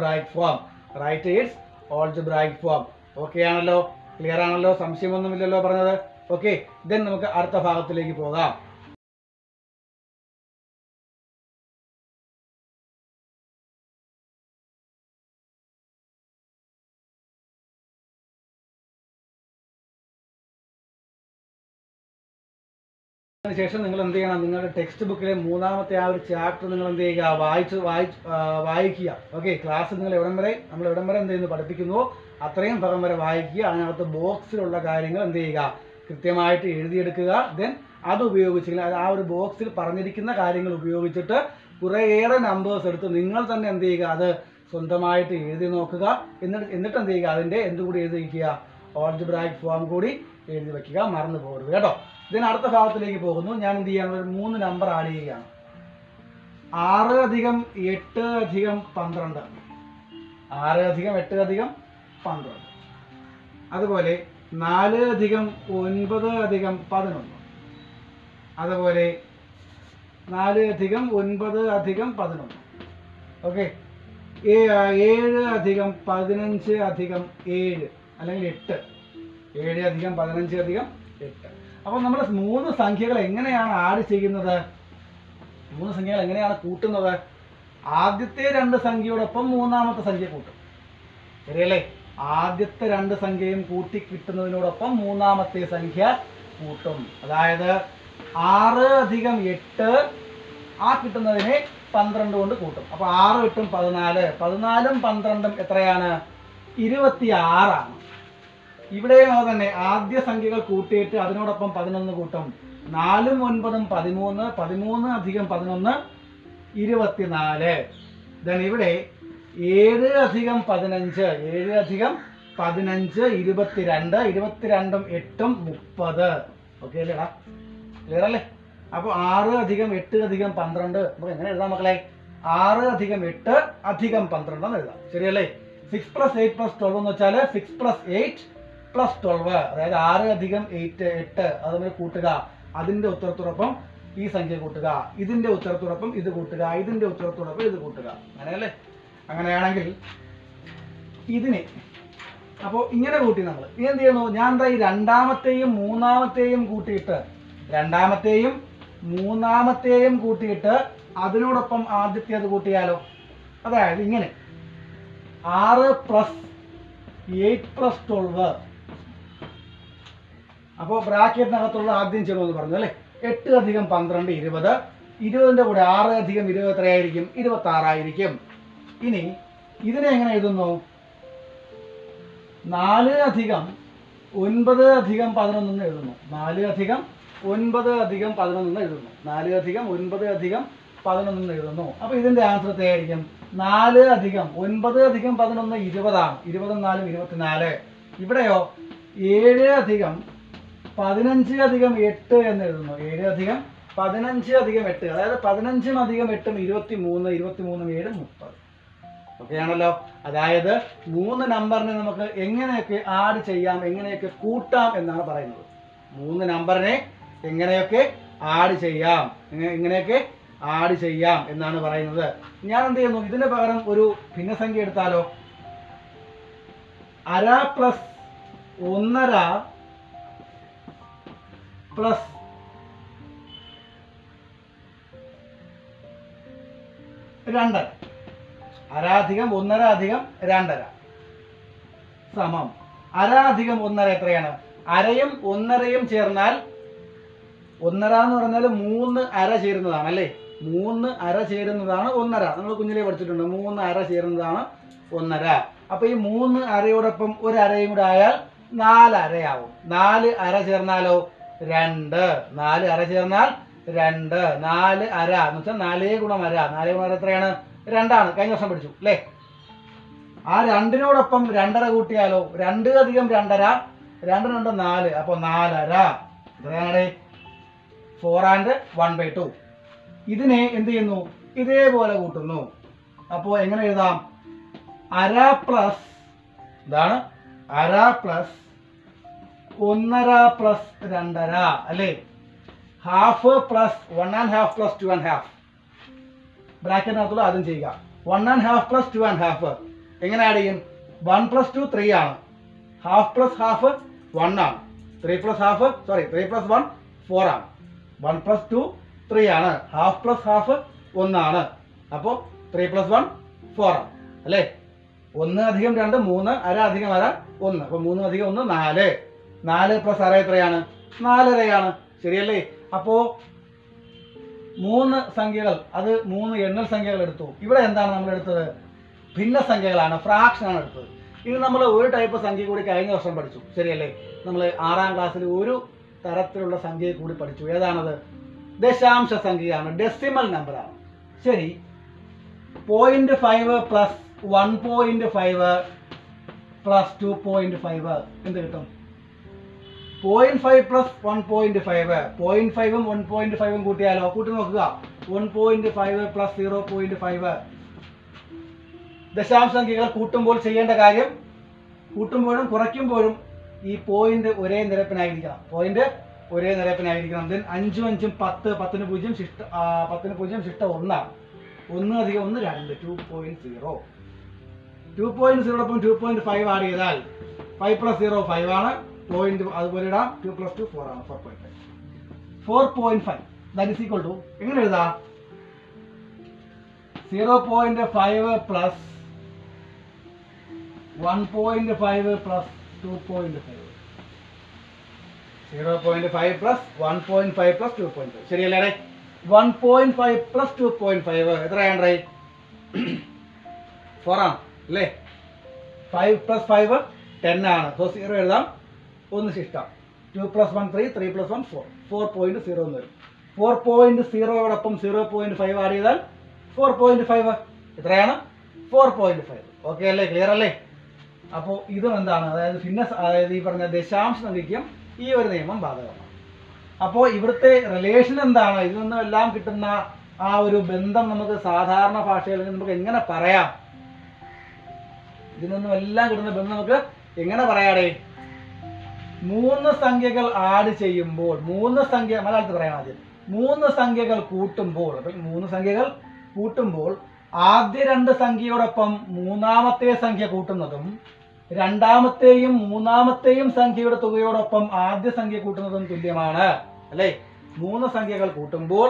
algebraic form. Okay ആണല്ലോ? ക്ലിയർ ആണല്ലോ? സംശയമൊന്നുമില്ലല്ലോ പറഞ്ഞത്? ഓക്കെ, ദെൻ നമുക്ക് അടുത്ത ഭാഗത്തിലേക്ക് പോകാം. അതിനുശേഷം നിങ്ങൾ എന്ത് ചെയ്യണം? നിങ്ങളുടെ ടെക്സ്റ്റ് ബുക്കിലെ മൂന്നാമത്തെ ആ ഒരു ചാപ്റ്റർ നിങ്ങൾ എന്ത് ചെയ്യുക? വായിക്കുക. ഓക്കെ, ക്ലാസ് നമ്മൾ എവിടം വരെ എന്ത് ചെയ്യുന്നു? പഠിപ്പിക്കുന്നുവോ അത്രയും ഭാഗം വരെ വായിക്കുക. അതിനകത്ത് ബോക്സിലുള്ള കാര്യങ്ങൾ എന്ത് ചെയ്യുക? കൃത്യമായിട്ട് എഴുതിയെടുക്കുക. ദെൻ അത് ഉപയോഗിച്ച് ആ ഒരു ബോക്സിൽ പറഞ്ഞിരിക്കുന്ന കാര്യങ്ങൾ ഉപയോഗിച്ചിട്ട് കുറേയേറെ നമ്പേഴ്സ് എടുത്ത് നിങ്ങൾ തന്നെ എന്ത് ചെയ്യുക? അത് സ്വന്തമായിട്ട് എഴുതി നോക്കുക. എന്നിട്ട് എന്ത് ചെയ്യുക? അതിൻ്റെ എന്തുകൂടി എഴുതി വയ്ക്കുക? ഓൾജിബ്രായിക് ഫോം കൂടി എഴുതി വയ്ക്കുക. മറന്നു പോകരുത് കേട്ടോ. ഇതിന് അടുത്ത ഭാഗത്തിലേക്ക് പോകുന്നു. ഞാൻ എന്ത് ചെയ്യാണ്, ഒരു 3 നമ്പർ ആഡ് ചെയ്യുകയാണ്. 6 + 8 + 12. 6 + 8 + 12. അതുപോലെ 4 + 9 + 11. അതുപോലെ 4 + 9 + 11. ഓക്കെ. 7 + 15 + 7 അല്ലെങ്കിൽ 8. 7 + 15 + 8. അപ്പോൾ നമ്മൾ 3 സംഖ്യകൾ എങ്ങനെയാണ് ആഡ് ചെയ്യുന്നത്? 3 സംഖ്യകൾ എങ്ങനെയാണ് കൂട്ടുന്നത്? ആദ്യത്തെ 2 സംഖ്യയോടൊപ്പം മൂന്നാമത്തെ സംഖ്യ കൂട്ടും. ശരിയല്ലേ? ആദ്യത്തെ 2 സംഖ്യയും കൂട്ടി കിട്ടുന്നതിനോടൊപ്പം മൂന്നാമത്തെ സംഖ്യ കൂട്ടും. അതായത് 6 + 8 ആ കിട്ടുന്നതിനെ 12 കൊണ്ട് കൂട്ടും. അപ്പോൾ 6 × 8 = 14. 14ഉം 12ഉം എത്രയാണ്? 26 ആണ്. ഇവിടെയും അത് തന്നെ. ആദ്യ സംഖ്യകൾ കൂട്ടിയിട്ട് അതിനോടൊപ്പം 11 കൂട്ടും. 4ഉം 9ഉം 13. 13 + 11 24. ദെൻ ഇവിടെ 7 + 15. 7 + 15 22. 22ഉം 8ഉം 30. ഓക്കെ അല്ലേടാ? ക്ലിയർ അല്ലേ? അപ്പോൾ 6 + 8 + 12 നമുക്ക് എങ്ങനെ എഴുതാം മക്കളെ? 6 + 8 + 12 എന്ന് എഴുതാം. ശരിയല്ലേ? 6 + 8 + 12 എന്ന് വെച്ചാൽ 6 + 8 + 12. അതായത് 6 + 8 അത് നമ്മൾ കൂട്ടുക. അതിന്റെ ഉത്തരത്തോടൊപ്പം ഈ സംഖ്യ കൂട്ടുക. ഇതിന്റെ ഉത്തരത്തോടൊപ്പം ഇത് കൂട്ടുക. ഇതിന്റെ ഉത്തരത്തോടൊപ്പം ഇത് കൂട്ടുക. അങ്ങനെയല്ലേ? അങ്ങനെയാണെങ്കിൽ ഇതിനെ അപ്പോൾ ഇങ്ങനെ കൂട്ടി നമ്മൾ ഇനി എന്ത് ചെയ്യുന്നു? ഞാൻ എന്താ ഈ രണ്ടാമത്തെയും മൂന്നാമത്തെയും കൂട്ടിയിട്ട് കൂട്ടിയിട്ട് അതിനോടൊപ്പം ആദ്യത്തേത് കൂട്ടിയാലോ? അതായത് ഇങ്ങനെ 6 + 8 + 12. അപ്പോൾ ബ്രാക്കറ്റിനകത്തുള്ള ആദ്യം ചെയ്യണമെന്ന് പറഞ്ഞു അല്ലേ? 8 + 12 20. 20ന്റെ കൂടെ 6 + 20 എത്രയായിരിക്കും? 26 ആയിരിക്കും. ഇനി ഇതിനെ എങ്ങനെ എഴുതുന്നു? 4 + 9 + 11 എന്ന് എഴുതുന്നു. 4 + 9 + 11 എന്ന് എഴുതുന്നു. 4 + 9 + 11 എന്ന് എഴുതുന്നു. അപ്പോൾ ഇതിന്റെ ആൻസർ എത്രയായിരിക്കും? 4 + 9 + 11 20 ആണ്. 20 × 4 24. ഇവിടെയോ 7 + 15 + 8 എന്ന് എഴുതുന്നു. 7 + 15 + 8. അതായത് 15ഉം + 8ഉം 23. 23ഉം 7ഉം 30. ഓക്കെ ആണല്ലോ? അതായത് 3 നമ്പറിനെ നമുക്ക് എങ്ങനെയൊക്കെ ആഡ് ചെയ്യാം, എങ്ങനെയൊക്കെ കൂട്ടാം എന്നാണ് പറയുന്നത്. 3 നമ്പറിനെ എങ്ങനെയൊക്കെ ആഡ് ചെയ്യാം, എങ്ങനെയൊക്കെ ആഡ് ചെയ്യാം എന്നാണ് പറയുന്നത്. ഞാൻ എന്ത് ചെയ്യുന്നു? ഇതിന് പകരം ഒരു ഭിന്നസംഖ്യ എടുത്താലോ? 1/2 + 1/2 + 2/2. 1/2 + 1/2 + 2/2 സമം 1/2 + 1/2 എത്രയാണ്? അരയും 1/2യും ചേർന്നാൽ 1/2 എന്ന് പറഞ്ഞാൽ 3 അര ചേരുന്നതാണ് അല്ലേ? 3 അര ചേരുന്നതാണ് 1/2. നമ്മൾ കുഞ്ഞിലേ പഠിച്ചിട്ടുണ്ട്. 3 അര ചേരുന്നതാണ് 1/2. അപ്പോൾ ഈ 3 അരയോടൊപ്പം ഒരു അരയും കൂടെ ആയാൽ 4 അരയാവും. 4 അര ചേർന്നാലോ? 2. 4 അര ചേർന്നാൽ 2. 4 അര എന്ന് വെച്ചാൽ 4 × അര. 4 × അര എത്രയാണ്? 2 ആണ്. കഴിഞ്ഞ വർഷം പഠിച്ചു അല്ലേ? ആ 2നോടൊപ്പം 2.5 കൂട്ടിയാലോ? 2 + 2.5 2 × 2 4. അപ്പോൾ 4 അര. എത്രയാണ്? 4 and 1/2. ഇതിനെ എന്ത് ചെയ്യുന്നു? ഇതേപോലെ കൂട്ടുന്നു. അപ്പോൾ എങ്ങനെ എഴുതാം? 1/2 ഇതാണ് 1/2 + 1/2 + 2.5 അല്ലേ? 1/2 + 1.5 + 2.5. ബ്രാക്കറ്റിനകത്തുള്ള ആദ്യം ചെയ്യുക. 1.5 + 2.5 എങ്ങനെ ആഡ് ചെയ്യും? 1 + 2 3 ആണ്. 1/2 + 1/2 1 ആണ്. 3 + 1 4 ആണ്. 1 + 2 3 ആണ്. 1/2 + 1/2 1 ആണ്. അപ്പോൾ 3 + 1 4 ആണ് അല്ലേ? 1 + 2 3, അര + അര 1. അപ്പോൾ 3 + 1 4. 4 + അര എത്രയാണ്? 4.5 ശരിയല്ലേ? അപ്പോൾ 3 സംഖ്യകൾ, അത് 3 എണ്ണൽ സംഖ്യകൾ എടുത്തു. ഇവിടെ എന്താണ് നമ്മൾ എടുത്തത്? ഭിന്നസംഖ്യകളാണ്, ഫ്രാക്ഷനാണ് എടുത്തത്. ഇനി നമ്മൾ ഒരു ടൈപ്പ് സംഖ്യ കൂടി കഴിഞ്ഞ വർഷം പഠിച്ചു. ശരിയല്ലേ? നമ്മൾ 6ാം ക്ലാസ്സിൽ ഒരു തരത്തിലുള്ള സംഖ്യയെ കൂടി പഠിച്ചു. ഏതാണത്? ദശാംശ സംഖ്യയാണ്, ഡെസിമൽ നമ്പറാണ്. ശരി, 0.5 + 1.5 + 2.5 എന്ത് കിട്ടും? 0.5 പ്ലസ് 1.5 0.5ഉം 1.5ഉം കൂട്ടിയാലോ? കൂട്ടി നോക്കുക. 1.5 പ്ലസ് 0.5 ദശാംശസംഖ്യകൾ കൂട്ടുമ്പോൾ ചെയ്യേണ്ട കാര്യം, കൂട്ടുമ്പോഴും കുറയ്ക്കുമ്പോഴും ഈ പോയിന്റ് ഒരേ നിരപ്പിനായിരിക്കണം. ദെൻ 5 5 10 10 0 ശിഷ്ട 10 0 ശിഷ്ട 1 1 അധികം 1 2 2.0 2.0 2.5 ആഡ് ചെയ്താൽ 5 പ്ലസ് 0 5 ആണ്. പോയിന്റ് അതുപോലെ ഇടാം. 2 പ്ലസ് 2 4 ആണ്. 4.5 ദാറ്റ് ഈസ് ഈക്വൽ ടു എങ്ങനെ എഴുതാം? 0.5 പ്ലസ് 1.5 പ്ലസ് 2.5 0.5 പ്ലസ് 1.5 പ്ലസ് 2.5 ശരിയല്ലേ? 1.5 പ്ലസ് 2.5 എത്രയാണ്? 4 ആണ് അല്ലേ? 5 പ്ലസ് 5 10 ആണ്. സോ 0 എഴുതാം. 1 ശിഷ്ടം. 2 പ്ലസ് 1 3 3 പ്ലസ് 1 4 4.0 എന്ന് വരും. 4.0യോടൊപ്പം 0.5 ആഡ് ചെയ്താൽ 4.5 എത്രയാണ്? 4.5. ഓക്കെ അല്ലേ? ക്ലിയർ അല്ലേ? അപ്പോൾ ഇതും എന്താണ്? അതായത് ഈ പറഞ്ഞ ദശാംശ സംഖ്യയ്ക്കും ഈ ഒരു നിയമം ബാധകമാണ്. അപ്പോൾ ഇവിടുത്തെ റിലേഷൻ എന്താണ്? ഇതിൽ നിന്നും എല്ലാം കിട്ടുന്ന ആ ഒരു ബന്ധം നമുക്ക് സാധാരണ ഭാഷയിൽ നമുക്ക് എങ്ങനെ പറയാം? ഇതിൽ നിന്നും എല്ലാം കിട്ടുന്ന ബന്ധം നമുക്ക് എങ്ങനെ പറയാടേ? 3 സംഖ്യകൾ ആഡ് ചെയ്യുമ്പോൾ, മലയാളത്തിൽ പറയാം ആദ്യം. 3 സംഖ്യകൾ കൂട്ടുമ്പോൾ, അപ്പം 3 സംഖ്യകൾ കൂട്ടുമ്പോൾ ആദ്യ 2 സംഖ്യയോടൊപ്പം മൂന്നാമത്തെ സംഖ്യ കൂട്ടുന്നതും രണ്ടാമത്തെയും മൂന്നാമത്തെയും സംഖ്യയുടെ തുകയോടൊപ്പം ആദ്യ സംഖ്യ കൂട്ടുന്നതും തുല്യമാണ് അല്ലേ? 3 സംഖ്യകൾ കൂട്ടുമ്പോൾ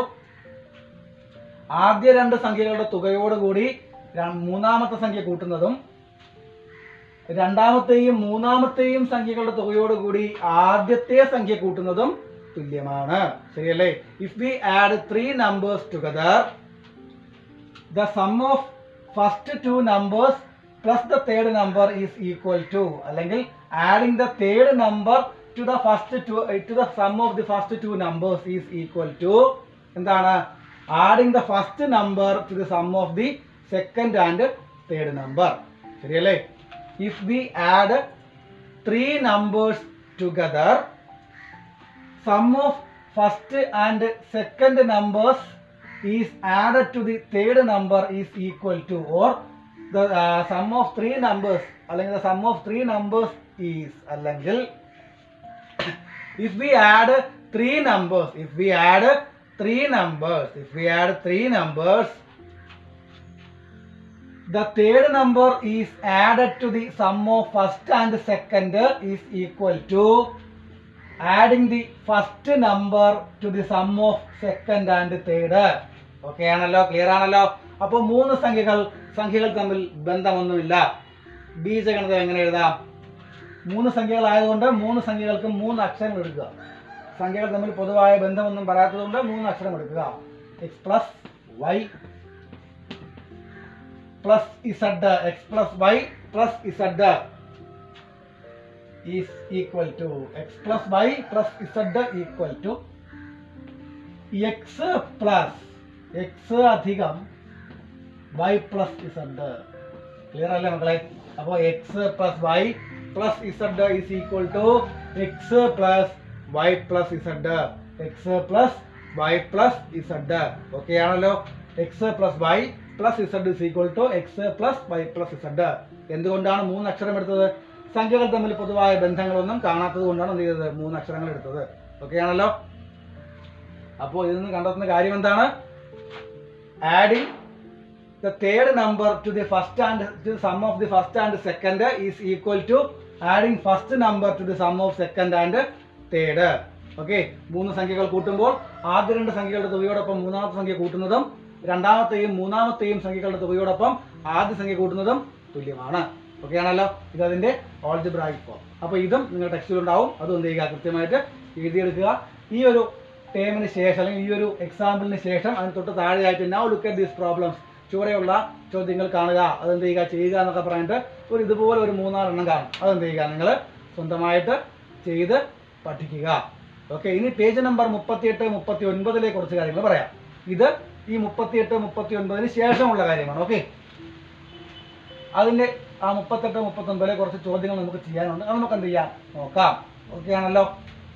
ആദ്യ 2 സംഖ്യകളുടെ തുകയോടുകൂടി മൂന്നാമത്തെ സംഖ്യ കൂട്ടുന്നതും രണ്ടാമത്തെയും മൂന്നാമത്തെയും സംഖ്യകളുടെ തുകയോടുകൂടി ആദ്യത്തെ സംഖ്യ കൂട്ടുന്നതും തുല്യമാണ്. ശരിയല്ലേ? If we add 3 numbers together, the sum of first 2 numbers plus the third number is equal to, അല്ലെങ്കിൽ adding the third number to the sum of the first 2 numbers is equal to എന്താണ്? adding the first number to the sum of the second and third number. ശരിയല്ലേ? if we add 3 numbers together, sum of first and second numbers is added to the third number is equal to, or the sum of 3 numbers അല്ലെങ്കിൽ the sum of 3 numbers is, അല്ലെങ്കിൽ if we add 3 numbers the third number is added to the sum of first and second is equal to adding the first number to the sum of second and third. Okay ആണല്ലോ? Clear ആണല്ലോ? അപ്പോൾ 3 സംഖ്യകൾ തമ്മിൽ ബന്ധമൊന്നുമില്ല. ബീജഗണിതം എങ്ങനെ എഴുതാം? 3 സംഖ്യകൾ ആയതുകൊണ്ട് 3 സംഖ്യകൾക്കും 3 അക്ഷരം എടുക്കുക. സംഖ്യകൾ തമ്മിൽ പൊതുവായ ബന്ധമൊന്നും പറയാത്തതുകൊണ്ട് 3 അക്ഷരം എടുക്കുക. x plus Y plus z, x plus y plus z is equal to, x plus y plus z equal to x plus x അധികം y plus z. ക്ലിയർ അല്ലേ മക്കളെ? അപ്പോൾ x plus y plus z is equal to x plus y plus z, x plus y plus z. Okay ആണല്ലോ? x plus y plus z is equal to x plus y plus z. എന്തുകൊണ്ടാണ് 3 അക്ഷരം എടുത്തത്? സംഖ്യകൾ തമ്മിൽ പൊതുവായ ബന്ധങ്ങളൊന്നും കാണാത്തത് കൊണ്ടാണ് എന്ത് ചെയ്തത്? 3 അക്ഷരങ്ങൾ എടുത്തത്. ഓക്കെ ആണല്ലോ? അപ്പോൾ ഇതിൽ നിന്ന് കണ്ടെത്തുന്ന കാര്യം എന്താണ്? adding the third number to the sum of the first and second is equal to adding first number to the sum of second and third. Okay? 3 സംഖ്യകൾ കൂട്ടുമ്പോൾ ആദ്യ 2 സംഖ്യകളുടെ തുകയോടൊപ്പം മൂന്നാമത്തെ സംഖ്യ കൂട്ടുന്നതും രണ്ടാമത്തെയും മൂന്നാമത്തെയും സംഖ്യകളുടെ തുകയോടൊപ്പം ആദ്യ സംഖ്യ കൂട്ടുന്നതും തുല്യമാണ്. ഓക്കെ ആണല്ലോ? ഇതതിന്റെ ഓൾജിബ്രായിക് ഫോം. അപ്പോൾ ഇതും നിങ്ങളുടെ ടെക്സ്റ്റിൽ ഉണ്ടാവും. അതും എന്ത് ചെയ്യുക? കൃത്യമായിട്ട് എഴുതിയെടുക്കുക. ഈ ഒരു ടേമിന് ശേഷം അല്ലെങ്കിൽ ഈ ഒരു എക്സാമ്പിളിന് ശേഷം അതിന് തൊട്ട് താഴെയായിട്ട് now look at these problems, ചുവടെയുള്ള ചോദ്യങ്ങൾ കാണുക, അതെന്ത് ചെയ്യുക എന്നൊക്കെ പറഞ്ഞിട്ട് ഇതുപോലെ ഒരു 3-4 എണ്ണം കാണും. അതെന്ത് ചെയ്യുക? നിങ്ങൾ സ്വന്തമായിട്ട് ചെയ്ത് പഠിക്കുക. ഓക്കെ? ഇനി പേജ് നമ്പർ 38 39 കുറച്ച് കാര്യങ്ങൾ പറയാം. ഇത് ഈ 38 39 ശേഷമുള്ള കാര്യമാണ്. ഓക്കെ? അതിൻ്റെ ആ 38 39 കുറച്ച് ചോദ്യങ്ങൾ നമുക്ക് ചെയ്യാനുണ്ട്. അത് നമുക്ക് എന്ത് ചെയ്യാം? നോക്കാം. ഓക്കെ ആണല്ലോ?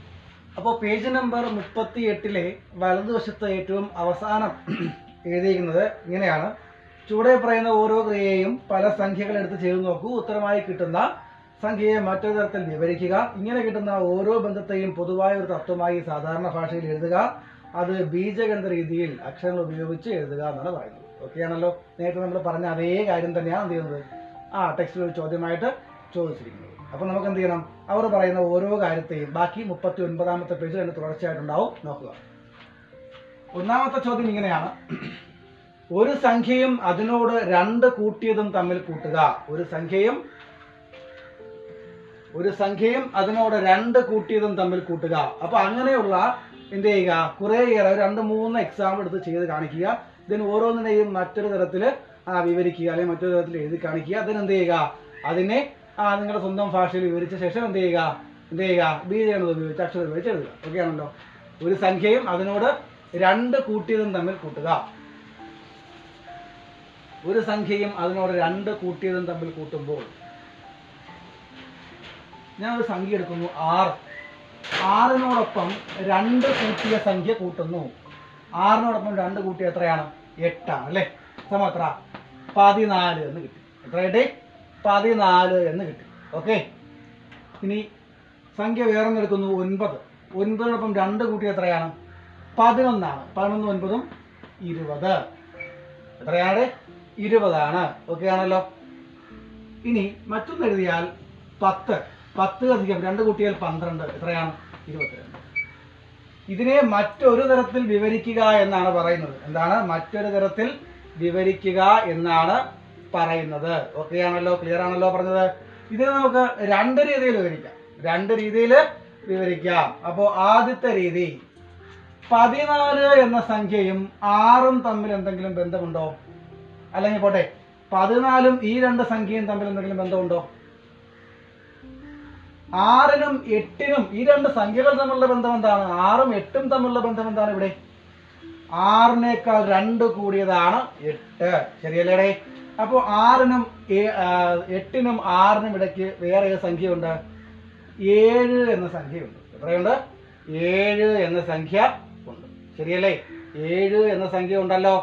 അപ്പോൾ പേജ് നമ്പർ 38 വലതുവശത്ത് ഏറ്റവും അവസാനം എഴുതിയിരിക്കുന്നത് ഇങ്ങനെയാണ്. ചുവടെ പറയുന്ന ഓരോ ക്രിയയും പല സംഖ്യകൾ എടുത്ത് ചെയ്തു നോക്കൂ. ഉത്തരമായി കിട്ടുന്ന സംഖ്യയെ മറ്റൊരു തരത്തിൽ വിവരിക്കുക. ഇങ്ങനെ കിട്ടുന്ന ഓരോ ബന്ധത്തെയും പൊതുവായ ഒരു തത്വമായി സാധാരണ ഭാഷയിൽ എഴുതുക. അത് ബീജഗണിത രീതിയിൽ അക്ഷരങ്ങൾ ഉപയോഗിച്ച് എഴുതുക എന്നാണ് പറയുന്നത്. ഓക്കെ ആണല്ലോ? നേരത്തെ നമ്മൾ പറഞ്ഞ അതേ കാര്യം തന്നെയാണ് എന്ത് ചെയ്യുന്നത് ടെക്സ്റ്റിൽ ഒരു ചോദ്യമായിട്ട് ചോദിച്ചിരിക്കുന്നത്. അപ്പോൾ നമുക്ക് എന്ത് ചെയ്യണം? അവർ പറയുന്ന ഓരോ കാര്യത്തെയും ബാക്കി 39ാമത്തെ പേജിൽ അതിന് തുടർച്ചയായിട്ടുണ്ടാവും, നോക്കുക. ഒന്നാമത്തെ ചോദ്യം ഇങ്ങനെയാണ്: ഒരു സംഖ്യയും അതിനോട് 2 കൂട്ടിയതും തമ്മിൽ കൂട്ടുക. ഒരു സംഖ്യയും അതിനോട് 2 കൂട്ടിയതും തമ്മിൽ കൂട്ടുക. അപ്പൊ അങ്ങനെയുള്ള എന്ത് ചെയ്യുക? കുറേയേറെ 2-3 എക്സാമ്പിൾ എടുത്ത് ചെയ്ത് കാണിക്കുക. ഇതിന് ഓരോന്നിനെയും മറ്റൊരു തരത്തിൽ വിവരിക്കുക, അല്ലെങ്കിൽ മറ്റൊരു തരത്തിൽ എഴുതി കാണിക്കുക. അതിനെന്ത് ചെയ്യുക? അതിനെ നിങ്ങളുടെ സ്വന്തം ഭാഷയിൽ വിവരിച്ച ശേഷം എന്ത് ചെയ്യുക? ബീജഗണിതം ഉപയോഗിച്ച് അക്ഷരം ഉപയോഗിച്ച് എഴുതുക. ഓക്കെ ആണല്ലോ? ഒരു സംഖ്യയും അതിനോട് 2 കൂട്ടിയതും തമ്മിൽ കൂട്ടുക. ഒരു സംഖ്യയും അതിനോട് 2 കൂട്ടിയതും തമ്മിൽ കൂട്ടുമ്പോൾ ഞാൻ ഒരു സംഖ്യ എടുക്കുന്നു, 6. 6നോടൊപ്പം 2 കൂട്ടിയ സംഖ്യ കൂട്ടുന്നു. 6നോടൊപ്പം 2 കൂട്ടിയ എത്രയാണ്? 8 ആണ് അല്ലേ? സമം എത്ര? 14 എന്ന് കിട്ടി. എത്ര കിട്ടി? 14 എന്ന് കിട്ടി. ഓക്കെ. ഇനി സംഖ്യ വേറൊന്ന് എടുക്കുന്നു, 9. 9നോടൊപ്പം 2 കൂട്ടിയ എത്രയാണ്? 11 ആണ്. 11 9 20. എത്രയാണ്? 20 ആണ്. ഓക്കെ ആണല്ലോ? ഇനി മറ്റൊന്ന് എഴുതിയാൽ 10. 10 അധികം 2 കൂട്ടിയാൽ 12. എത്രയാണ്? 22. ഇതിനെ മറ്റൊരു തരത്തിൽ വിവരിക്കുക എന്നാണ് പറയുന്നത്. എന്താണ്? മറ്റൊരു തരത്തിൽ വിവരിക്കുക എന്നാണ് പറയുന്നത്. ഓക്കെ ആണല്ലോ? ക്ലിയർ ആണല്ലോ പറഞ്ഞത്? ഇതിനെ നമുക്ക് 2 രീതിയിൽ വിവരിക്കാം. 2 രീതിയിൽ വിവരിക്കാം. അപ്പോൾ ആദ്യത്തെ രീതി, 14 എന്ന സംഖ്യയും 6ഉം തമ്മിൽ എന്തെങ്കിലും ബന്ധമുണ്ടോ? അല്ലെങ്കിൽ പോട്ടെ, 14ഉം ഈ 2 സംഖ്യയും തമ്മിൽ എന്തെങ്കിലും ബന്ധമുണ്ടോ? 6നും 8നും ഈ 2 സംഖ്യകൾ തമ്മിലുള്ള ബന്ധം എന്താണ്? 6ഉം 8ഉം തമ്മിലുള്ള ബന്ധം എന്താണ്? ഇവിടെ 6നേക്കാൾ 2 കൂടിയതാണ് 8. ശരിയല്ലേടേ? അപ്പോൾ 6നും 8നും 6നും ഇടയ്ക്ക് വേറെ സംഖ്യയുണ്ട്, 7 എന്ന സംഖ്യയുണ്ട്. എത്രയുണ്ട്? 7 എന്ന സംഖ്യ ഉണ്ട്. ശരിയല്ലേ? 7 എന്ന സംഖ്യ ഉണ്ടല്ലോ.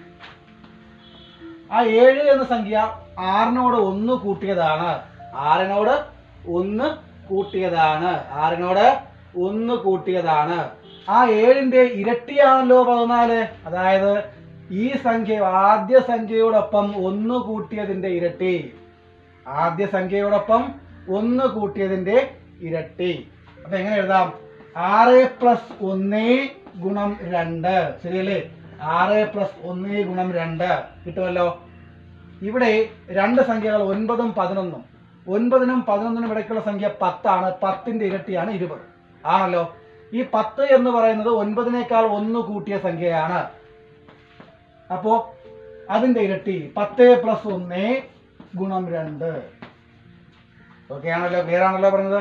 ആ 7 എന്ന സംഖ്യ 6നോട് 1 കൂട്ടിയതാണ്. 6നോട് 1 കൂട്ടിയതാണ്. 6നോട് 1 കൂട്ടിയതാണ്. ആ 7ന്റെ ഇരട്ടിയാണല്ലോ 14. അതായത് ഈ സംഖ്യ ആദ്യ സംഖ്യയോടൊപ്പം 1 കൂട്ടിയതിന്റെ ഇരട്ടി. ആദ്യ സംഖ്യയോടൊപ്പം 1 കൂട്ടിയതിന്റെ ഇരട്ടി. അപ്പൊ എങ്ങനെ എഴുതാം? 6 + 1 ഗുണം 2. ശരിയല്ലേ? 6 + 1 ഗുണം 2 കിട്ടുമല്ലോ. ഇവിടെ 2 സംഖ്യകൾ 9ഉം 11ഉം. 9നും 11നും ഇടയ്ക്കുള്ള സംഖ്യ 10 ആണ്. 10ന്റെ ഇരട്ടിയാണ് 20 ആണല്ലോ. ഈ 10 എന്ന് പറയുന്നത് 9നേക്കാൾ 1 കൂട്ടിയ സംഖ്യയാണ്. അപ്പോ അതിന്റെ ഇരട്ടി 10 + 1 ഗുണം 2. ഓക്കെ ആണല്ലോ? ക്ലിയർ ആണല്ലോ പറഞ്ഞത്?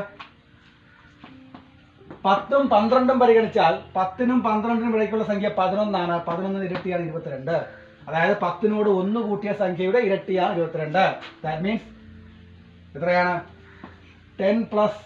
10ഉം 12ഉം പരിഗണിച്ചാൽ 10നും 12നും ഇടയ്ക്കുള്ള സംഖ്യ 11 ആണ്. 11ന്റെ ഇരട്ടിയാണ് 22. അതായത് 10നോട് 1 കൂട്ടിയ സംഖ്യയുടെ ഇരട്ടിയാണ് 22. ദാറ്റ് മീൻസ് എത്രയാണ്? 10 പ്ലസ്,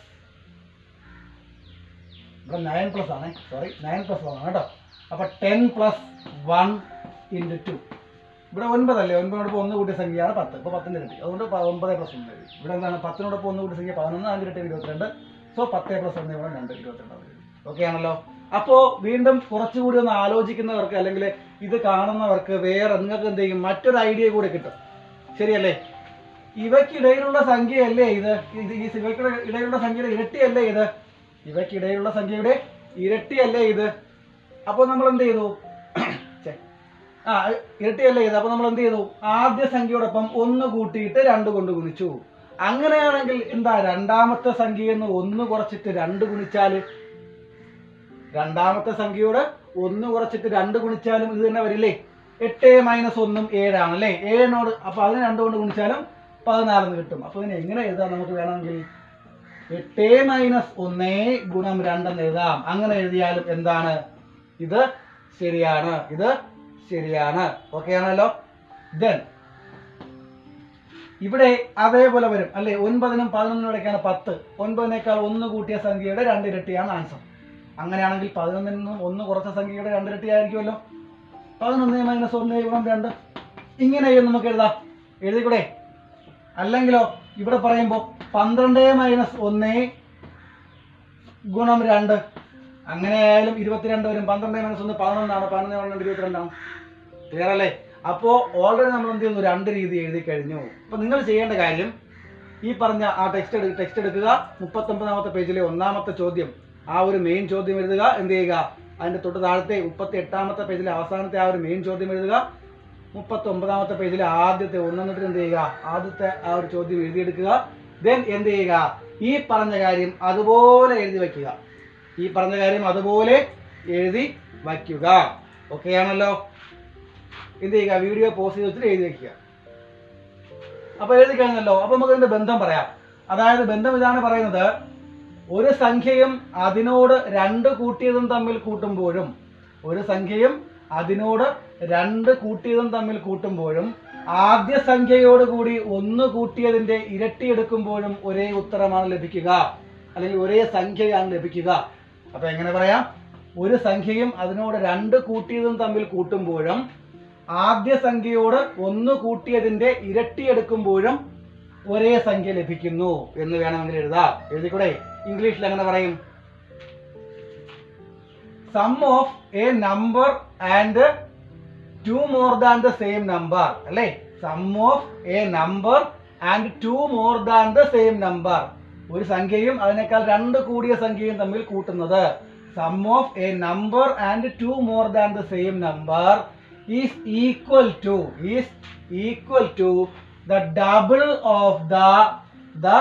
ഇവിടെ 9 ആണ്, സോറി 9 + 1 ആണ് കേട്ടോ. അപ്പൊ 10 + 1 × 2. ഇവിടെ 9 അല്ലേ? 9നോടൊപ്പം 1 കൂട്ടിയ സംഖ്യയാണ് 10. ഇപ്പൊ 10ന്റെ ഇരട്ടി. അതുകൊണ്ട് 9 + 1. ഇവിടെ എന്താണ്? 10നോടൊപ്പം 1 കൂട്ടിയ സംഖ്യ 11, അതിന്റെ ഇരട്ടി 22. സോ 10 + 1 = 2, 22. ഓക്കെ ആണല്ലോ? അപ്പോ വീണ്ടും കുറച്ചുകൂടി ഒന്ന് ആലോചിക്കുന്നവർക്ക്, അല്ലെങ്കിൽ ഇത് കാണുന്നവർക്ക് വേറെ നിങ്ങൾക്ക് എന്ത് ചെയ്യും? മറ്റൊരു ഐഡിയ കൂടി കിട്ടും. ശരിയല്ലേ? ഇവയ്ക്കിടയിലുള്ള സംഖ്യയല്ലേ ഇത്? ഇവയ്ക്കിടയിലുള്ള സംഖ്യയുടെ ഇരട്ടിയല്ലേ ഇത്? ഇവയ്ക്കിടയിലുള്ള സംഖ്യയുടെ ഇരട്ടിയല്ലേ ഇത്? അപ്പോൾ നമ്മൾ എന്ത് ചെയ്തു? ഇരട്ടിയല്ലേ ഇത്? അപ്പോൾ നമ്മൾ എന്ത് ചെയ്തു? ആദ്യ സംഖ്യയോടൊപ്പം 1 കൂട്ടിയിട്ട് 2 കൊണ്ട് ഗുണിച്ചു. അങ്ങനെയാണെങ്കിൽ എന്താ? രണ്ടാമത്തെ സംഖ്യയിൽ നിന്ന് 1 കുറച്ചിട്ട് 2 ഗുണിച്ചാൽ, രണ്ടാമത്തെ സംഖ്യയോട് 1 കുറച്ചിട്ട് 2 ഗുണിച്ചാലും ഇത് തന്നെ വരില്ലേ? 8 - 1 7 ആണല്ലേ? 7നോട് അപ്പൊ അതിന് 2 കൊണ്ട് ഗുണിച്ചാലും 14 എന്ന് കിട്ടും. അപ്പൊ ഇതിനെ എങ്ങനെ എഴുതാം? നമുക്ക് വേണമെങ്കിൽ 8 - 1 ഗുണം 2 എന്ന് എഴുതാം. അങ്ങനെ എഴുതിയാലും എന്താണ്? ഇത് ശരിയാണ്. ഇത് ശരിയാണ്. ഓക്കെ ആണല്ലോ? ദെൻ ഇവിടെ അതേപോലെ വരും അല്ലേ? 9നും 11നും ഇടയ്ക്കാണ് 10. 9നേക്കാൾ 1 കൂട്ടിയ സംഖ്യയുടെ 2 ഇരട്ടിയാണ് ആൻസർ. അങ്ങനെയാണെങ്കിൽ 11 നിന്നും 1 കുറച്ച സംഖ്യയുടെ 2 ഇരട്ടി ആയിരിക്കുമല്ലോ. 11 മൈനസ് 1 ഗുണം 2 ഇങ്ങനെയും നമുക്ക് എഴുതാം. എഴുതിക്കൂടെ? അല്ലെങ്കിലോ ഇവിടെ പറയുമ്പോൾ 12 മൈനസ് 1 ഗുണം 2 അങ്ങനെ ആയാലും 22 വരും. 12 മൈനസ് 1 11 ആണ്. 11 12 22 ആണ്. ക്ലിയർ അല്ലേ? അപ്പോൾ ഓൾറെഡി നമ്മൾ എന്ത് ചെയ്യുന്നു? 2 രീതി എഴുതി കഴിഞ്ഞു. അപ്പോൾ നിങ്ങൾ ചെയ്യേണ്ട കാര്യം ഈ പറഞ്ഞ ആ ടെക്സ്റ്റ് എടുക്കുക. 39ാമത്തെ പേജിലെ 1ാമത്തെ ചോദ്യം, ആ ഒരു മെയിൻ ചോദ്യം എഴുതുക. എന്ത് ചെയ്യുക? അതിൻ്റെ തൊട്ട് താഴത്തെ 38ാമത്തെ പേജിലെ അവസാനത്തെ ആ ഒരു മെയിൻ ചോദ്യം എഴുതുക. 39ാമത്തെ പേജിലെ ആദ്യത്തെ ഒന്നെന്നിട്ട് എന്ത് ചെയ്യുക? ആദ്യത്തെ ആ ഒരു ചോദ്യം എഴുതിയെടുക്കുക. ദെൻ എന്ത് ചെയ്യുക? ഈ പറഞ്ഞ കാര്യം അതുപോലെ എഴുതി വയ്ക്കുക. ഈ പറഞ്ഞ കാര്യം അതുപോലെ എഴുതി വയ്ക്കുക. ഓക്കെ ആണല്ലോ? എന്ത് ചെയ്യുക? വീഡിയോ പോസ് ചെയ്ത് വെച്ചിട്ട് എഴുതി വയ്ക്കുക. അപ്പോൾ എഴുതി കഴിഞ്ഞല്ലോ. അപ്പോൾ നമുക്ക് ഇതിന്റെ ബന്ധം പറയാം. അതായത് ബന്ധം ഇതാണ് പറയുന്നത്: ഒരു സംഖ്യയും അതിനോട് 2 കൂട്ടിയതും തമ്മിൽ കൂട്ടുമ്പോഴും, ഒരു സംഖ്യയും അതിനോട് 2 കൂട്ടിയതും തമ്മിൽ കൂട്ടുമ്പോഴും ആദ്യ സംഖ്യയോട് കൂടി 1 കൂട്ടിയതിന്റെ ഇരട്ടി എടുക്കുമ്പോഴും ഒരേ ഉത്തരമാണ് ലഭിക്കുക, അല്ലെങ്കിൽ ഒരേ സംഖ്യയാണ് ലഭിക്കുക. അപ്പൊ എങ്ങനെ പറയാം? ഒരു സംഖ്യയും അതിനോട് 2 കൂട്ടിയതും തമ്മിൽ കൂട്ടുമ്പോഴും ആദ്യ സംഖ്യയോട് 1 കൂട്ടിയതിന്റെ ഇരട്ടി എടുക്കുമ്പോഴും ഒരേ സംഖ്യ ലഭിക്കുന്നു എന്ന് വേണമെങ്കിൽ എഴുതാം. എഴുതിക്കൂടെ? ഇംഗ്ലീഷിൽ എങ്ങനെ പറയും? Sum of a number and 2 more than the same number. അല്ലേ? Sum of a number and 2 more than the same number. ഒരു സംഖ്യയും അതിനേക്കാൾ 2 കൂടിയ സംഖ്യയും തമ്മിൽ കൂട്ടുന്നത്. Sum of a number and 2 more than the same number is equal to the double of the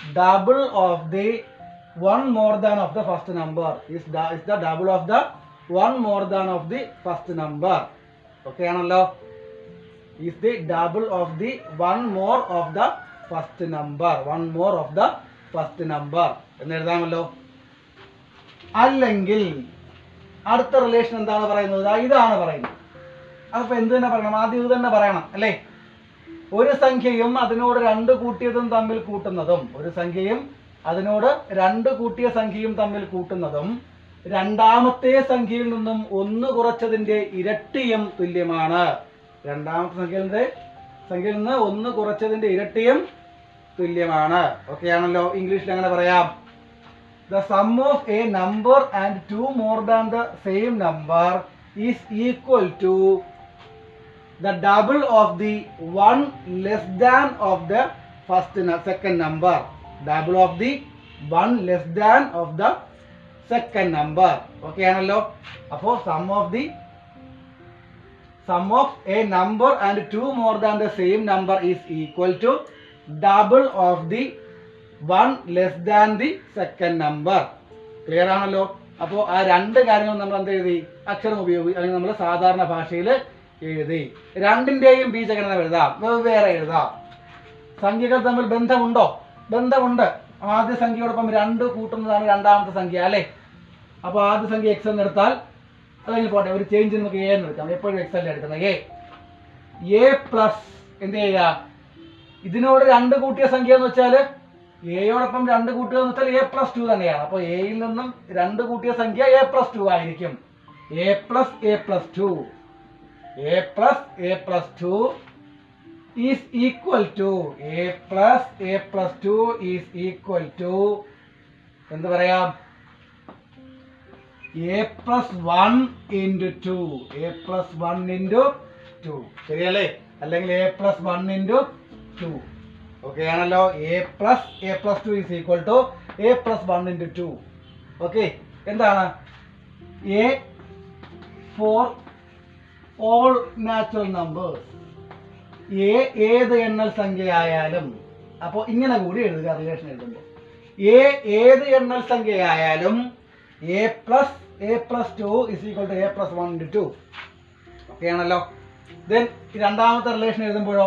one more than of the first number. Is the double of the one more than of the first number. Okay ആണല്ലോ? Is the double of the one more of the first number. One more of the first number എന്ന് എഴുതാമല്ലോ. അല്ലെങ്കിൽ അടുത്ത relation എന്താണ് പറയുന്നത്? ഇതാണ് പറയുന്നത്. അപ്പൊ എന്ത് തന്നെ പറയണം? ആദ്യം ഇത് തന്നെ പറയണം അല്ലേ? ഒരു സംഖ്യയും അതിനോട് 2 കൂട്ടിയതും തമ്മിൽ കൂട്ടുന്നതും, ഒരു സംഖ്യയും അതിനോട് 2 കൂട്ടിയ സംഖ്യയും തമ്മിൽ കൂട്ടുന്നതും രണ്ടാമത്തെ സംഖ്യയിൽ നിന്നും 1 കുറച്ചതിന്റെ ഇരട്ടിയും തുല്യമാണ്. രണ്ടാമത്തെ സംഖ്യയിൽ നിന്ന് 1 കുറച്ചതിന്റെ ഇരട്ടിയും തുല്യമാണ്. ഓക്കെ ആണല്ലോ? ഇംഗ്ലീഷിൽ അങ്ങനെ പറയാം: The sum of a number and 2 more than the same number is equal to the double of the one less than of the second number. Double of the one less than of the second number. Okay ആണല്ലോ? അപ്പോൾ sum of a number and 2 more than the same number is equal to double of the one less than the second number. Clear ആണല്ലോ? അപ്പോൾ ആ 2 കാര്യങ്ങൾ നമ്മൾ എന്ത് എഴുതി? അക്ഷരം ഉപയോഗിച്ച്, അല്ലെങ്കിൽ നമ്മൾ സാധാരണ ഭാഷയിൽ എഴുതി. രണ്ടിന്റെയും ബീജഗണിതം എഴുതാം, വെവ്വേറെ എഴുതാം. സംഖ്യകൾ തമ്മിൽ ബന്ധമുണ്ടോ? ബന്ധമുണ്ട്. ആദ്യ സംഖ്യയോടൊപ്പം 2 കൂട്ടുന്നതാണ് രണ്ടാമത്തെ സംഖ്യ അല്ലേ? അപ്പോൾ ആദ്യ സംഖ്യ എക്സ് എന്ന് എടുത്താൽ, അല്ലെങ്കിൽ പോട്ടെ, ഒരു ചേഞ്ച് നമുക്ക് എ എന്ന് എടുക്കാം. എപ്പോഴും എക്സ് അല്ലേ എടുക്കുന്നത്? എ പ്ലസ് എന്ത് ചെയ്യുക? ഇതിനോട് 2 കൂട്ടിയ സംഖ്യ എന്ന് വെച്ചാൽ, എയോടൊപ്പം 2 കൂട്ടുക എന്ന് വെച്ചാൽ A+2 തന്നെയാണ്. അപ്പോൾ എയിൽ നിന്നും 2 കൂട്ടിയ സംഖ്യ A+2 ആയിരിക്കും. A+A+2 is equal to A+A+2 is equal to എന്ത് പറയാം? A+1 into 2. A+1 into 2 ശരിയല്ലേ? അല്ലെങ്കിൽ A+1 into 2. ഓക്കെ ആണല്ലോ? A+A+2 is equal to A+1 into 2. Okay. എന്താണ്? A for all natural numbers. ഏത് എണ്ണൽ സംഖ്യയായാലും, അപ്പോൾ ഇങ്ങനെ കൂടി എഴുതുക റിലേഷൻ എഴുതുമ്പോൾ. ഏത് എണ്ണൽ സംഖ്യയായാലും A+A+2 is equal to A+1 into 2. Okay ആണല്ലോ? ദെൻ രണ്ടാമത്തെ റിലേഷൻ എഴുതുമ്പോഴോ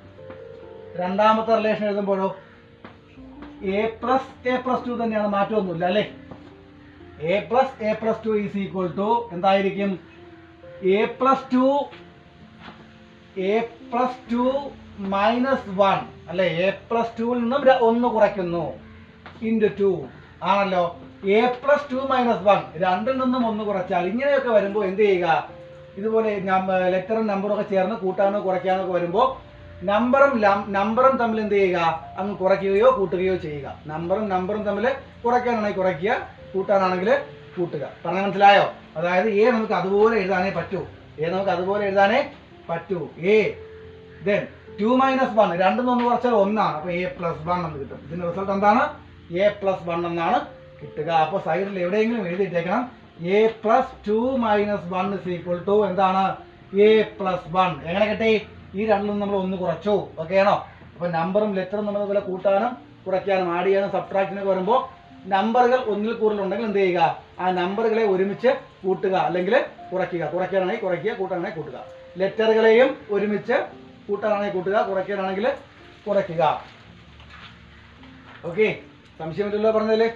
A+A+2 തന്നെയാണ്, മാറ്റമൊന്നുമില്ല അല്ലേ? A+A+2 is equal to എന്തായിരിക്കും? A+2 മൈനസ് 1 അല്ലെ? A+2 നിന്നും 1 കുറയ്ക്കുന്നു into 2 ആണല്ലോ? എ പ്ലസ് 2 മൈനസ് 1 രണ്ടിൽ നിന്നും 1 കുറച്ചാൽ ഇങ്ങനെയൊക്കെ വരുമ്പോൾ എന്ത് ചെയ്യുക, ഇതുപോലെ ലെറ്ററും നമ്പറും ഒക്കെ ചേർന്ന് കൂട്ടാനോ കുറയ്ക്കാനോ ഒക്കെ വരുമ്പോൾ നമ്പറും തമ്മിൽ എന്ത് ചെയ്യുക, അങ്ങ് കുറയ്ക്കുകയോ കൂട്ടുകയോ ചെയ്യുക. നമ്പറും തമ്മിൽ കുറയ്ക്കാനാണെങ്കിൽ കുറയ്ക്കുക, കൂട്ടാനാണെങ്കിൽ കൂട്ടുക. പറഞ്ഞാൽ മനസ്സിലായോ? അതായത് എ നമുക്ക് അതുപോലെ എഴുതാനേ പറ്റൂ. എ ദെൻ 2 മൈനസ് 1 രണ്ടിൽ നിന്ന് 1 കുറച്ചാൽ 1 ആണ്. അപ്പോൾ എ പ്ലസ് 1 എന്ന് കിട്ടും. ഇതിന്റെ റിസൾട്ട് എന്താണ്? എ പ്ലസ് 1 എന്നാണ് കിട്ടുക. അപ്പോൾ സൈഡിൽ എവിടെയെങ്കിലും എഴുതിയിട്ടേക്കണം A plus 2 minus 1 is equal to എന്താണ്? A plus 1. എങ്ങനെ കിട്ടി? ഈ രണ്ടിൽ നിന്ന് നമ്മൾ 1 കുറച്ചു. ഓക്കെ ആണോ? അപ്പോൾ നമ്പറും ലെറ്ററും നമ്മൾ ഇതുപോലെ കൂട്ടാനും കുറയ്ക്കാനും ആഡ് ചെയ്യാനും സബ്ട്രാക്ഷനൊക്കെ വരുമ്പോൾ നമ്പറുകൾ ഒന്നിൽ കൂടുതലുണ്ടെങ്കിൽ എന്ത് ചെയ്യുക, ആ നമ്പറുകളെ ഒരുമിച്ച് കൂട്ടുക അല്ലെങ്കിൽ കുറയ്ക്കുക. കുറയ്ക്കാനാണെങ്കിൽ കുറയ്ക്കുക, കൂട്ടാനാണെങ്കിൽ കൂട്ടുക. ലെറ്ററുകളെയും ഒരുമിച്ച് കൂട്ടാനാണെങ്കിൽ കൂട്ടുക, കുറയ്ക്കാനാണെങ്കിൽ കുറയ്ക്കുക. ഓക്കെ, സംശയമില്ലല്ലോ പറഞ്ഞതല്ലേ?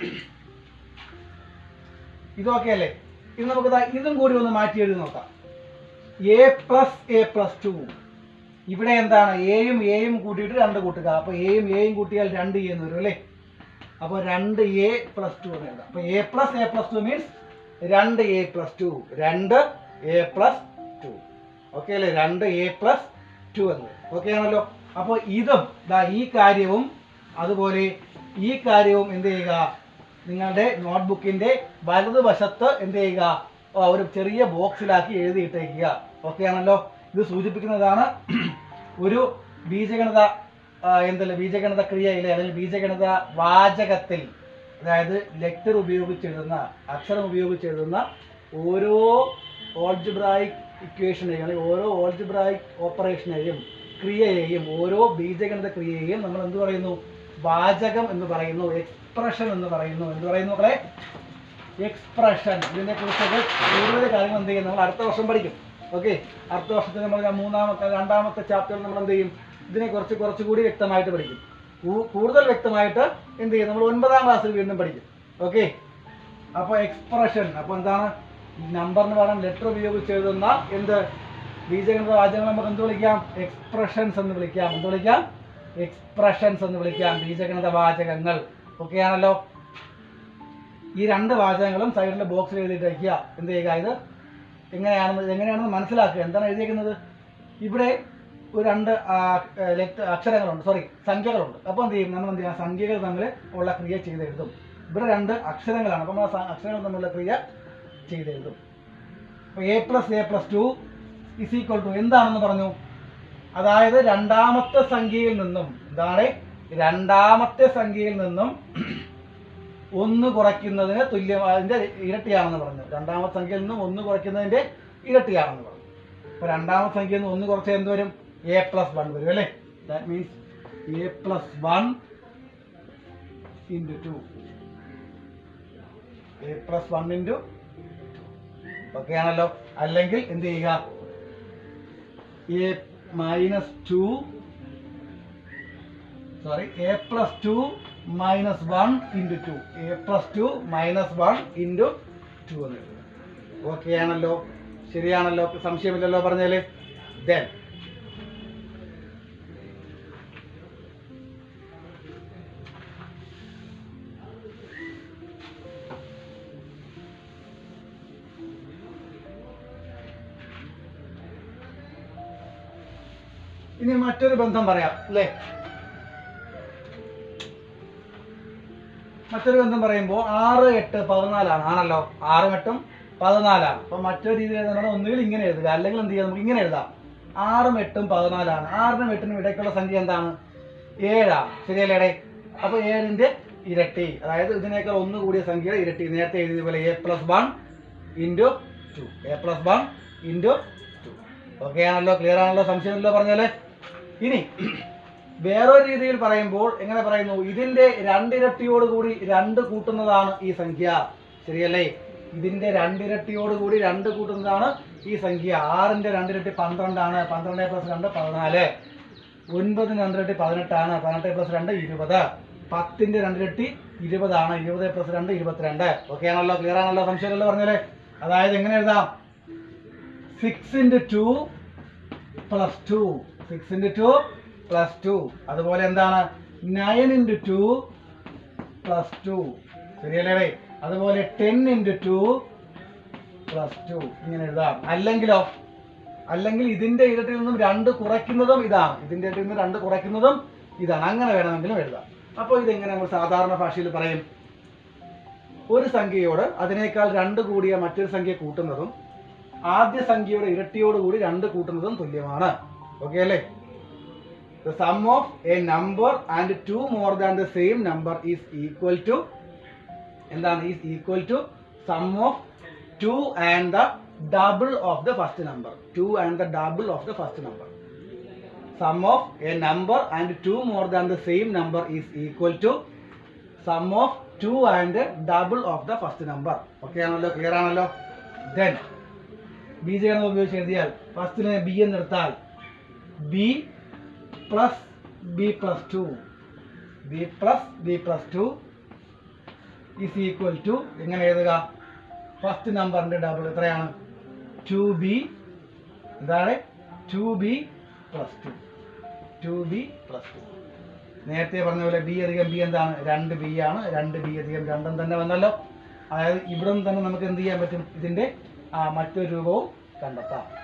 ഇതൊക്കെ അല്ലേ? ഇത് നമുക്ക് ഇതും കൂടി ഒന്ന് മാറ്റി എഴുതി നോക്കാം. A plus 2. ഇവിടെ എന്താണ്? എയും കൂട്ടിയിട്ട് 2 കൂട്ടുക. അപ്പോൾ എയും കൂട്ടിയാൽ 2 എന്ന് വരും അല്ലേ? അപ്പോൾ 2a പ്ലസ് 2 എന്ന് എഴുതാം. അപ്പോൾ a plus 2 means 2a plus 2. 2a plus 2. Okay അല്ലേ? 2a പ്ലസ് 2 എന്ന്. ഓക്കെ ആണല്ലോ? അപ്പോൾ ഇതും ഈ കാര്യവും അതുപോലെ ഈ കാര്യവും എന്ത് ചെയ്യുക, നിങ്ങളുടെ നോട്ട്ബുക്കിന്റെ വലതുവശത്ത് എന്ത് ചെയ്യുക, ഒരു ചെറിയ ബോക്സിലാക്കി എഴുതിയിട്ടേക്കുക. ഓക്കെ ആണല്ലോ? ഇത് സൂചിപ്പിക്കുന്നതാണ് ഒരു ബീജഗണിത ബീജഗണിത ക്രിയയിലെ അല്ലെങ്കിൽ ബീജഗണിത വാചകത്തിൽ, അതായത് ലെറ്റർ ഉപയോഗിച്ചെഴുതുന്ന, അക്ഷരം ഉപയോഗിച്ചെഴുതുന്ന ഓരോ ഓൾജിബ്രായിക് ഇക്വേഷനെയും അല്ലെങ്കിൽ ഓരോ ഓൾജിബ്രായിക് ഓപ്പറേഷനെയും ക്രിയയെയും ഓരോ ബീജഗണിത ക്രിയയെയും നമ്മൾ എന്ത് പറയുന്നു? വാചകം എന്ന് പറയുന്നു, എക്സ്പ്രഷൻ എന്ന് പറയുന്നു. എന്ത് പറയുന്നു മക്കളെ? എക്സ്പ്രഷൻ. ഇതിനെ കുറിച്ചൊക്കെ കൂടുതൽ കാര്യങ്ങൾ എന്ത് ചെയ്യും, നമ്മൾ അടുത്ത വർഷം പഠിക്കും. ഓക്കെ, അടുത്ത വർഷത്തിൽ നമ്മൾ രണ്ടാമത്തെ ചാപ്റ്ററിൽ നമ്മൾ എന്ത് ചെയ്യും, ഇതിനെ കുറച്ചുകൂടി വ്യക്തമായിട്ട് പഠിക്കും. കൂടുതൽ വ്യക്തമായിട്ട് എന്ത് ചെയ്യും, നമ്മൾ 9ാം ക്ലാസ്സിൽ വീണ്ടും പഠിക്കും. ഓക്കെ, അപ്പോൾ എക്സ്പ്രഷൻ. അപ്പോൾ എന്താണ്? നമ്പറിന് പകരം ലെറ്റർ ഉപയോഗിച്ച് എഴുതുന്ന എന്ത് ബീജഗണിത വാചകങ്ങൾ നമുക്ക് എന്ത് വിളിക്കാം? എക്സ്പ്രഷൻസ് എന്ന് വിളിക്കാം. എന്ത് വിളിക്കാം? എക്സ്പ്രഷൻസ് എന്ന് വിളിക്കാം, ബീജഗണിത വാചകങ്ങൾ. ഓക്കെ ആണല്ലോ? ഈ 2 വാചകങ്ങളും സൈഡിലെ ബോക്സിൽ എഴുതിയിട്ട് വയ്ക്കുക. എന്ത് ചെയ്യുക, ഇത് എങ്ങനെയാണെന്ന് മനസ്സിലാക്കുക. എന്താണ് എഴുതിയിരിക്കുന്നത്? ഇവിടെ ഒരു 2 അക്ഷരങ്ങളുണ്ട്, സംഖ്യകളുണ്ട്. അപ്പോൾ എന്ത് ചെയ്യും, നമ്മൾ എന്ത് ചെയ്യുക, സംഖ്യകൾ തമ്മിൽ ഉള്ള ക്രിയ ചെയ്ത് എഴുതും. ഇവിടെ 2 അക്ഷരങ്ങളാണ്, അപ്പോൾ നമ്മൾ അക്ഷരങ്ങൾ തമ്മിലുള്ള ക്രിയ ചെയ്ത് എഴുതും. അപ്പോൾ a plus 2 is equal to എന്താണെന്ന് പറഞ്ഞു? അതായത് രണ്ടാമത്തെ സംഖ്യയിൽ നിന്നും 1 കുറയ്ക്കുന്നതിന് തുല്യമായതിന്റെ ഇരട്ടിയാണെന്ന് പറഞ്ഞു. രണ്ടാമത്തെ സംഖ്യയിൽ നിന്നും 1 കുറയ്ക്കുന്നതിന്റെ ഇരട്ടിയാണെന്ന് പറഞ്ഞു. അപ്പോൾ രണ്ടാമത്തെ സംഖ്യയിൽ നിന്ന് 1 കുറച്ച് എന്ത് വരും? a പ്ലസ് 1 വരും അല്ലേ? That means a plus 1 into 2. a plus 1 into 2. Okay ആണല്ലോ? അല്ലെങ്കിൽ എന്ത് ചെയ്യുക, a minus 2 a plus 2 minus 1 into 2. a plus 2 minus 1 into 2 എന്ന് എഴുതുക. ഓക്കെ ആണല്ലോ? ശരിയാണല്ലോ? സംശയമില്ലല്ലോ പറഞ്ഞാല്? ദെൻ ഇനി മറ്റൊരു ബന്ധം പറയാം അല്ലേ? മറ്റൊരു ബന്ധം പറയുമ്പോൾ 6, 8, 14 ആണല്ലോ? 6ഉം 8ഉം 14. അപ്പോൾ മറ്റൊരു രീതിയിൽ എഴുതുന്നത് ഒന്നുകിൽ ഇങ്ങനെ എഴുതുക, അല്ലെങ്കിൽ എന്ത് ചെയ്യുക, നമുക്ക് ഇങ്ങനെ എഴുതാം. 6ഉം 8ഉം 14. 6നും 8നും ഇടയ്ക്കുള്ള സംഖ്യ എന്താണ്? 7. ശരിയല്ലേ? അപ്പോൾ 7ന്റെ ഇരട്ടി, അതായത് ഇതിനേക്കാൾ 1 കൂടിയ സംഖ്യയുടെ ഇരട്ടി. നേരത്തെ എഴുതിയ പോലെ a plus 1 into 2. a plus 1 into 2. Okay ആണല്ലോ? ക്ലിയർ ആണല്ലോ? സംശയമില്ലല്ലോ പറഞ്ഞാല്? ഇനി വേറൊരു രീതിയിൽ പറയുമ്പോൾ എങ്ങനെ പറയുന്നു? ഇതിന്റെ 2 ഇരട്ടിയോടുകൂടി 2 കൂട്ടുന്നതാണ് ഈ സംഖ്യ. ശരിയല്ലേ? ഇതിന്റെ 2 ഇരട്ടിയോടുകൂടി 2 കൂട്ടുന്നതാണ് ഈ സംഖ്യ. 6ന്റെ 2 ഇരട്ടി 12 ആണ്. 12 പ്ലസ് 2 14. 9ന്റെ 2 ഇരട്ടി 18 ആണ്. 18 പ്ലസ് 2 20. 10ന്റെ 2 ഇരട്ടി 20 ആണ്. 20 പ്ലസ് 2 22. ഓക്കെ ആണല്ലോ? ക്ലിയർ ആണല്ലോ? സംശയമല്ലോ പറഞ്ഞാലേ? അതായത് എങ്ങനെ എഴുതാം? 6 ഇൻറ്റു 2 പ്ലസ് 2. 6 into 2 plus 2. അതുപോലെ എന്താണ്? 9 ഇൻറ്റു 2 പ്ലസ് 2. ശരിയല്ലേ? അതുപോലെ 10 × 2 + 2 ഇങ്ങനെ എഴുതാം. അല്ലെങ്കിൽ ഇതിന്റെ ഇരട്ടിയിൽ നിന്നും 2 കുറയ്ക്കുന്നതും ഇതാണ്, ഇതിന്റെ ഇരട്ടിയിൽ നിന്ന് 2 കുറയ്ക്കുന്നതും ഇതാണ്. അങ്ങനെ വേണമെങ്കിലും എഴുതാം. അപ്പോൾ ഇതെങ്ങനെ നമ്മൾ സാധാരണ ഭാഷയിൽ പറയും? ഒരു സംഖ്യയോട് അതിനേക്കാൾ 2 കൂടിയ മറ്റൊരു സംഖ്യ കൂട്ടുന്നതും ആദ്യ സംഖ്യയുടെ ഇരട്ടിയോട് കൂടി 2 കൂട്ടുന്നതും തുല്യമാണ്. ഓക്കെ അല്ലേ? The sum of a number and 2 more than the same number is equal to എന്താണ്? Is equal to sum of 2 and the double of the first number. 2 and the double of the first number. Sum of a number and 2 more than the same number is equal to sum of 2 and double of the first number. Okay ആണല്ലോ? Clear ആണല്ലോ? Then ബീജഗണിതം ഉപയോഗിച്ച് എഴുതിയാൽ ഫസ്റ്റിനെ B എന്നെടുത്താൽ b plus b plus 2 b plus b plus 2 is equal to എങ്ങനെ എഴുതുക? First നമ്പറിന്റെ ഡബിൾ എത്രയാണ്? 2b. എന്താണ്? 2b plus 2. 2b plus 2. നേരത്തെ പറഞ്ഞ പോലെ b അധികം b എന്താണ്? 2b ആണ്. 2b അധികം 2 തന്നെ വന്നല്ലോ. അതായത് ഇവിടെ നിന്ന് തന്നെ നമുക്ക് എന്ത് ചെയ്യാൻ പറ്റും? ഇതിന്റെ മറ്റൊരു രൂപവും കണ്ടെത്താം.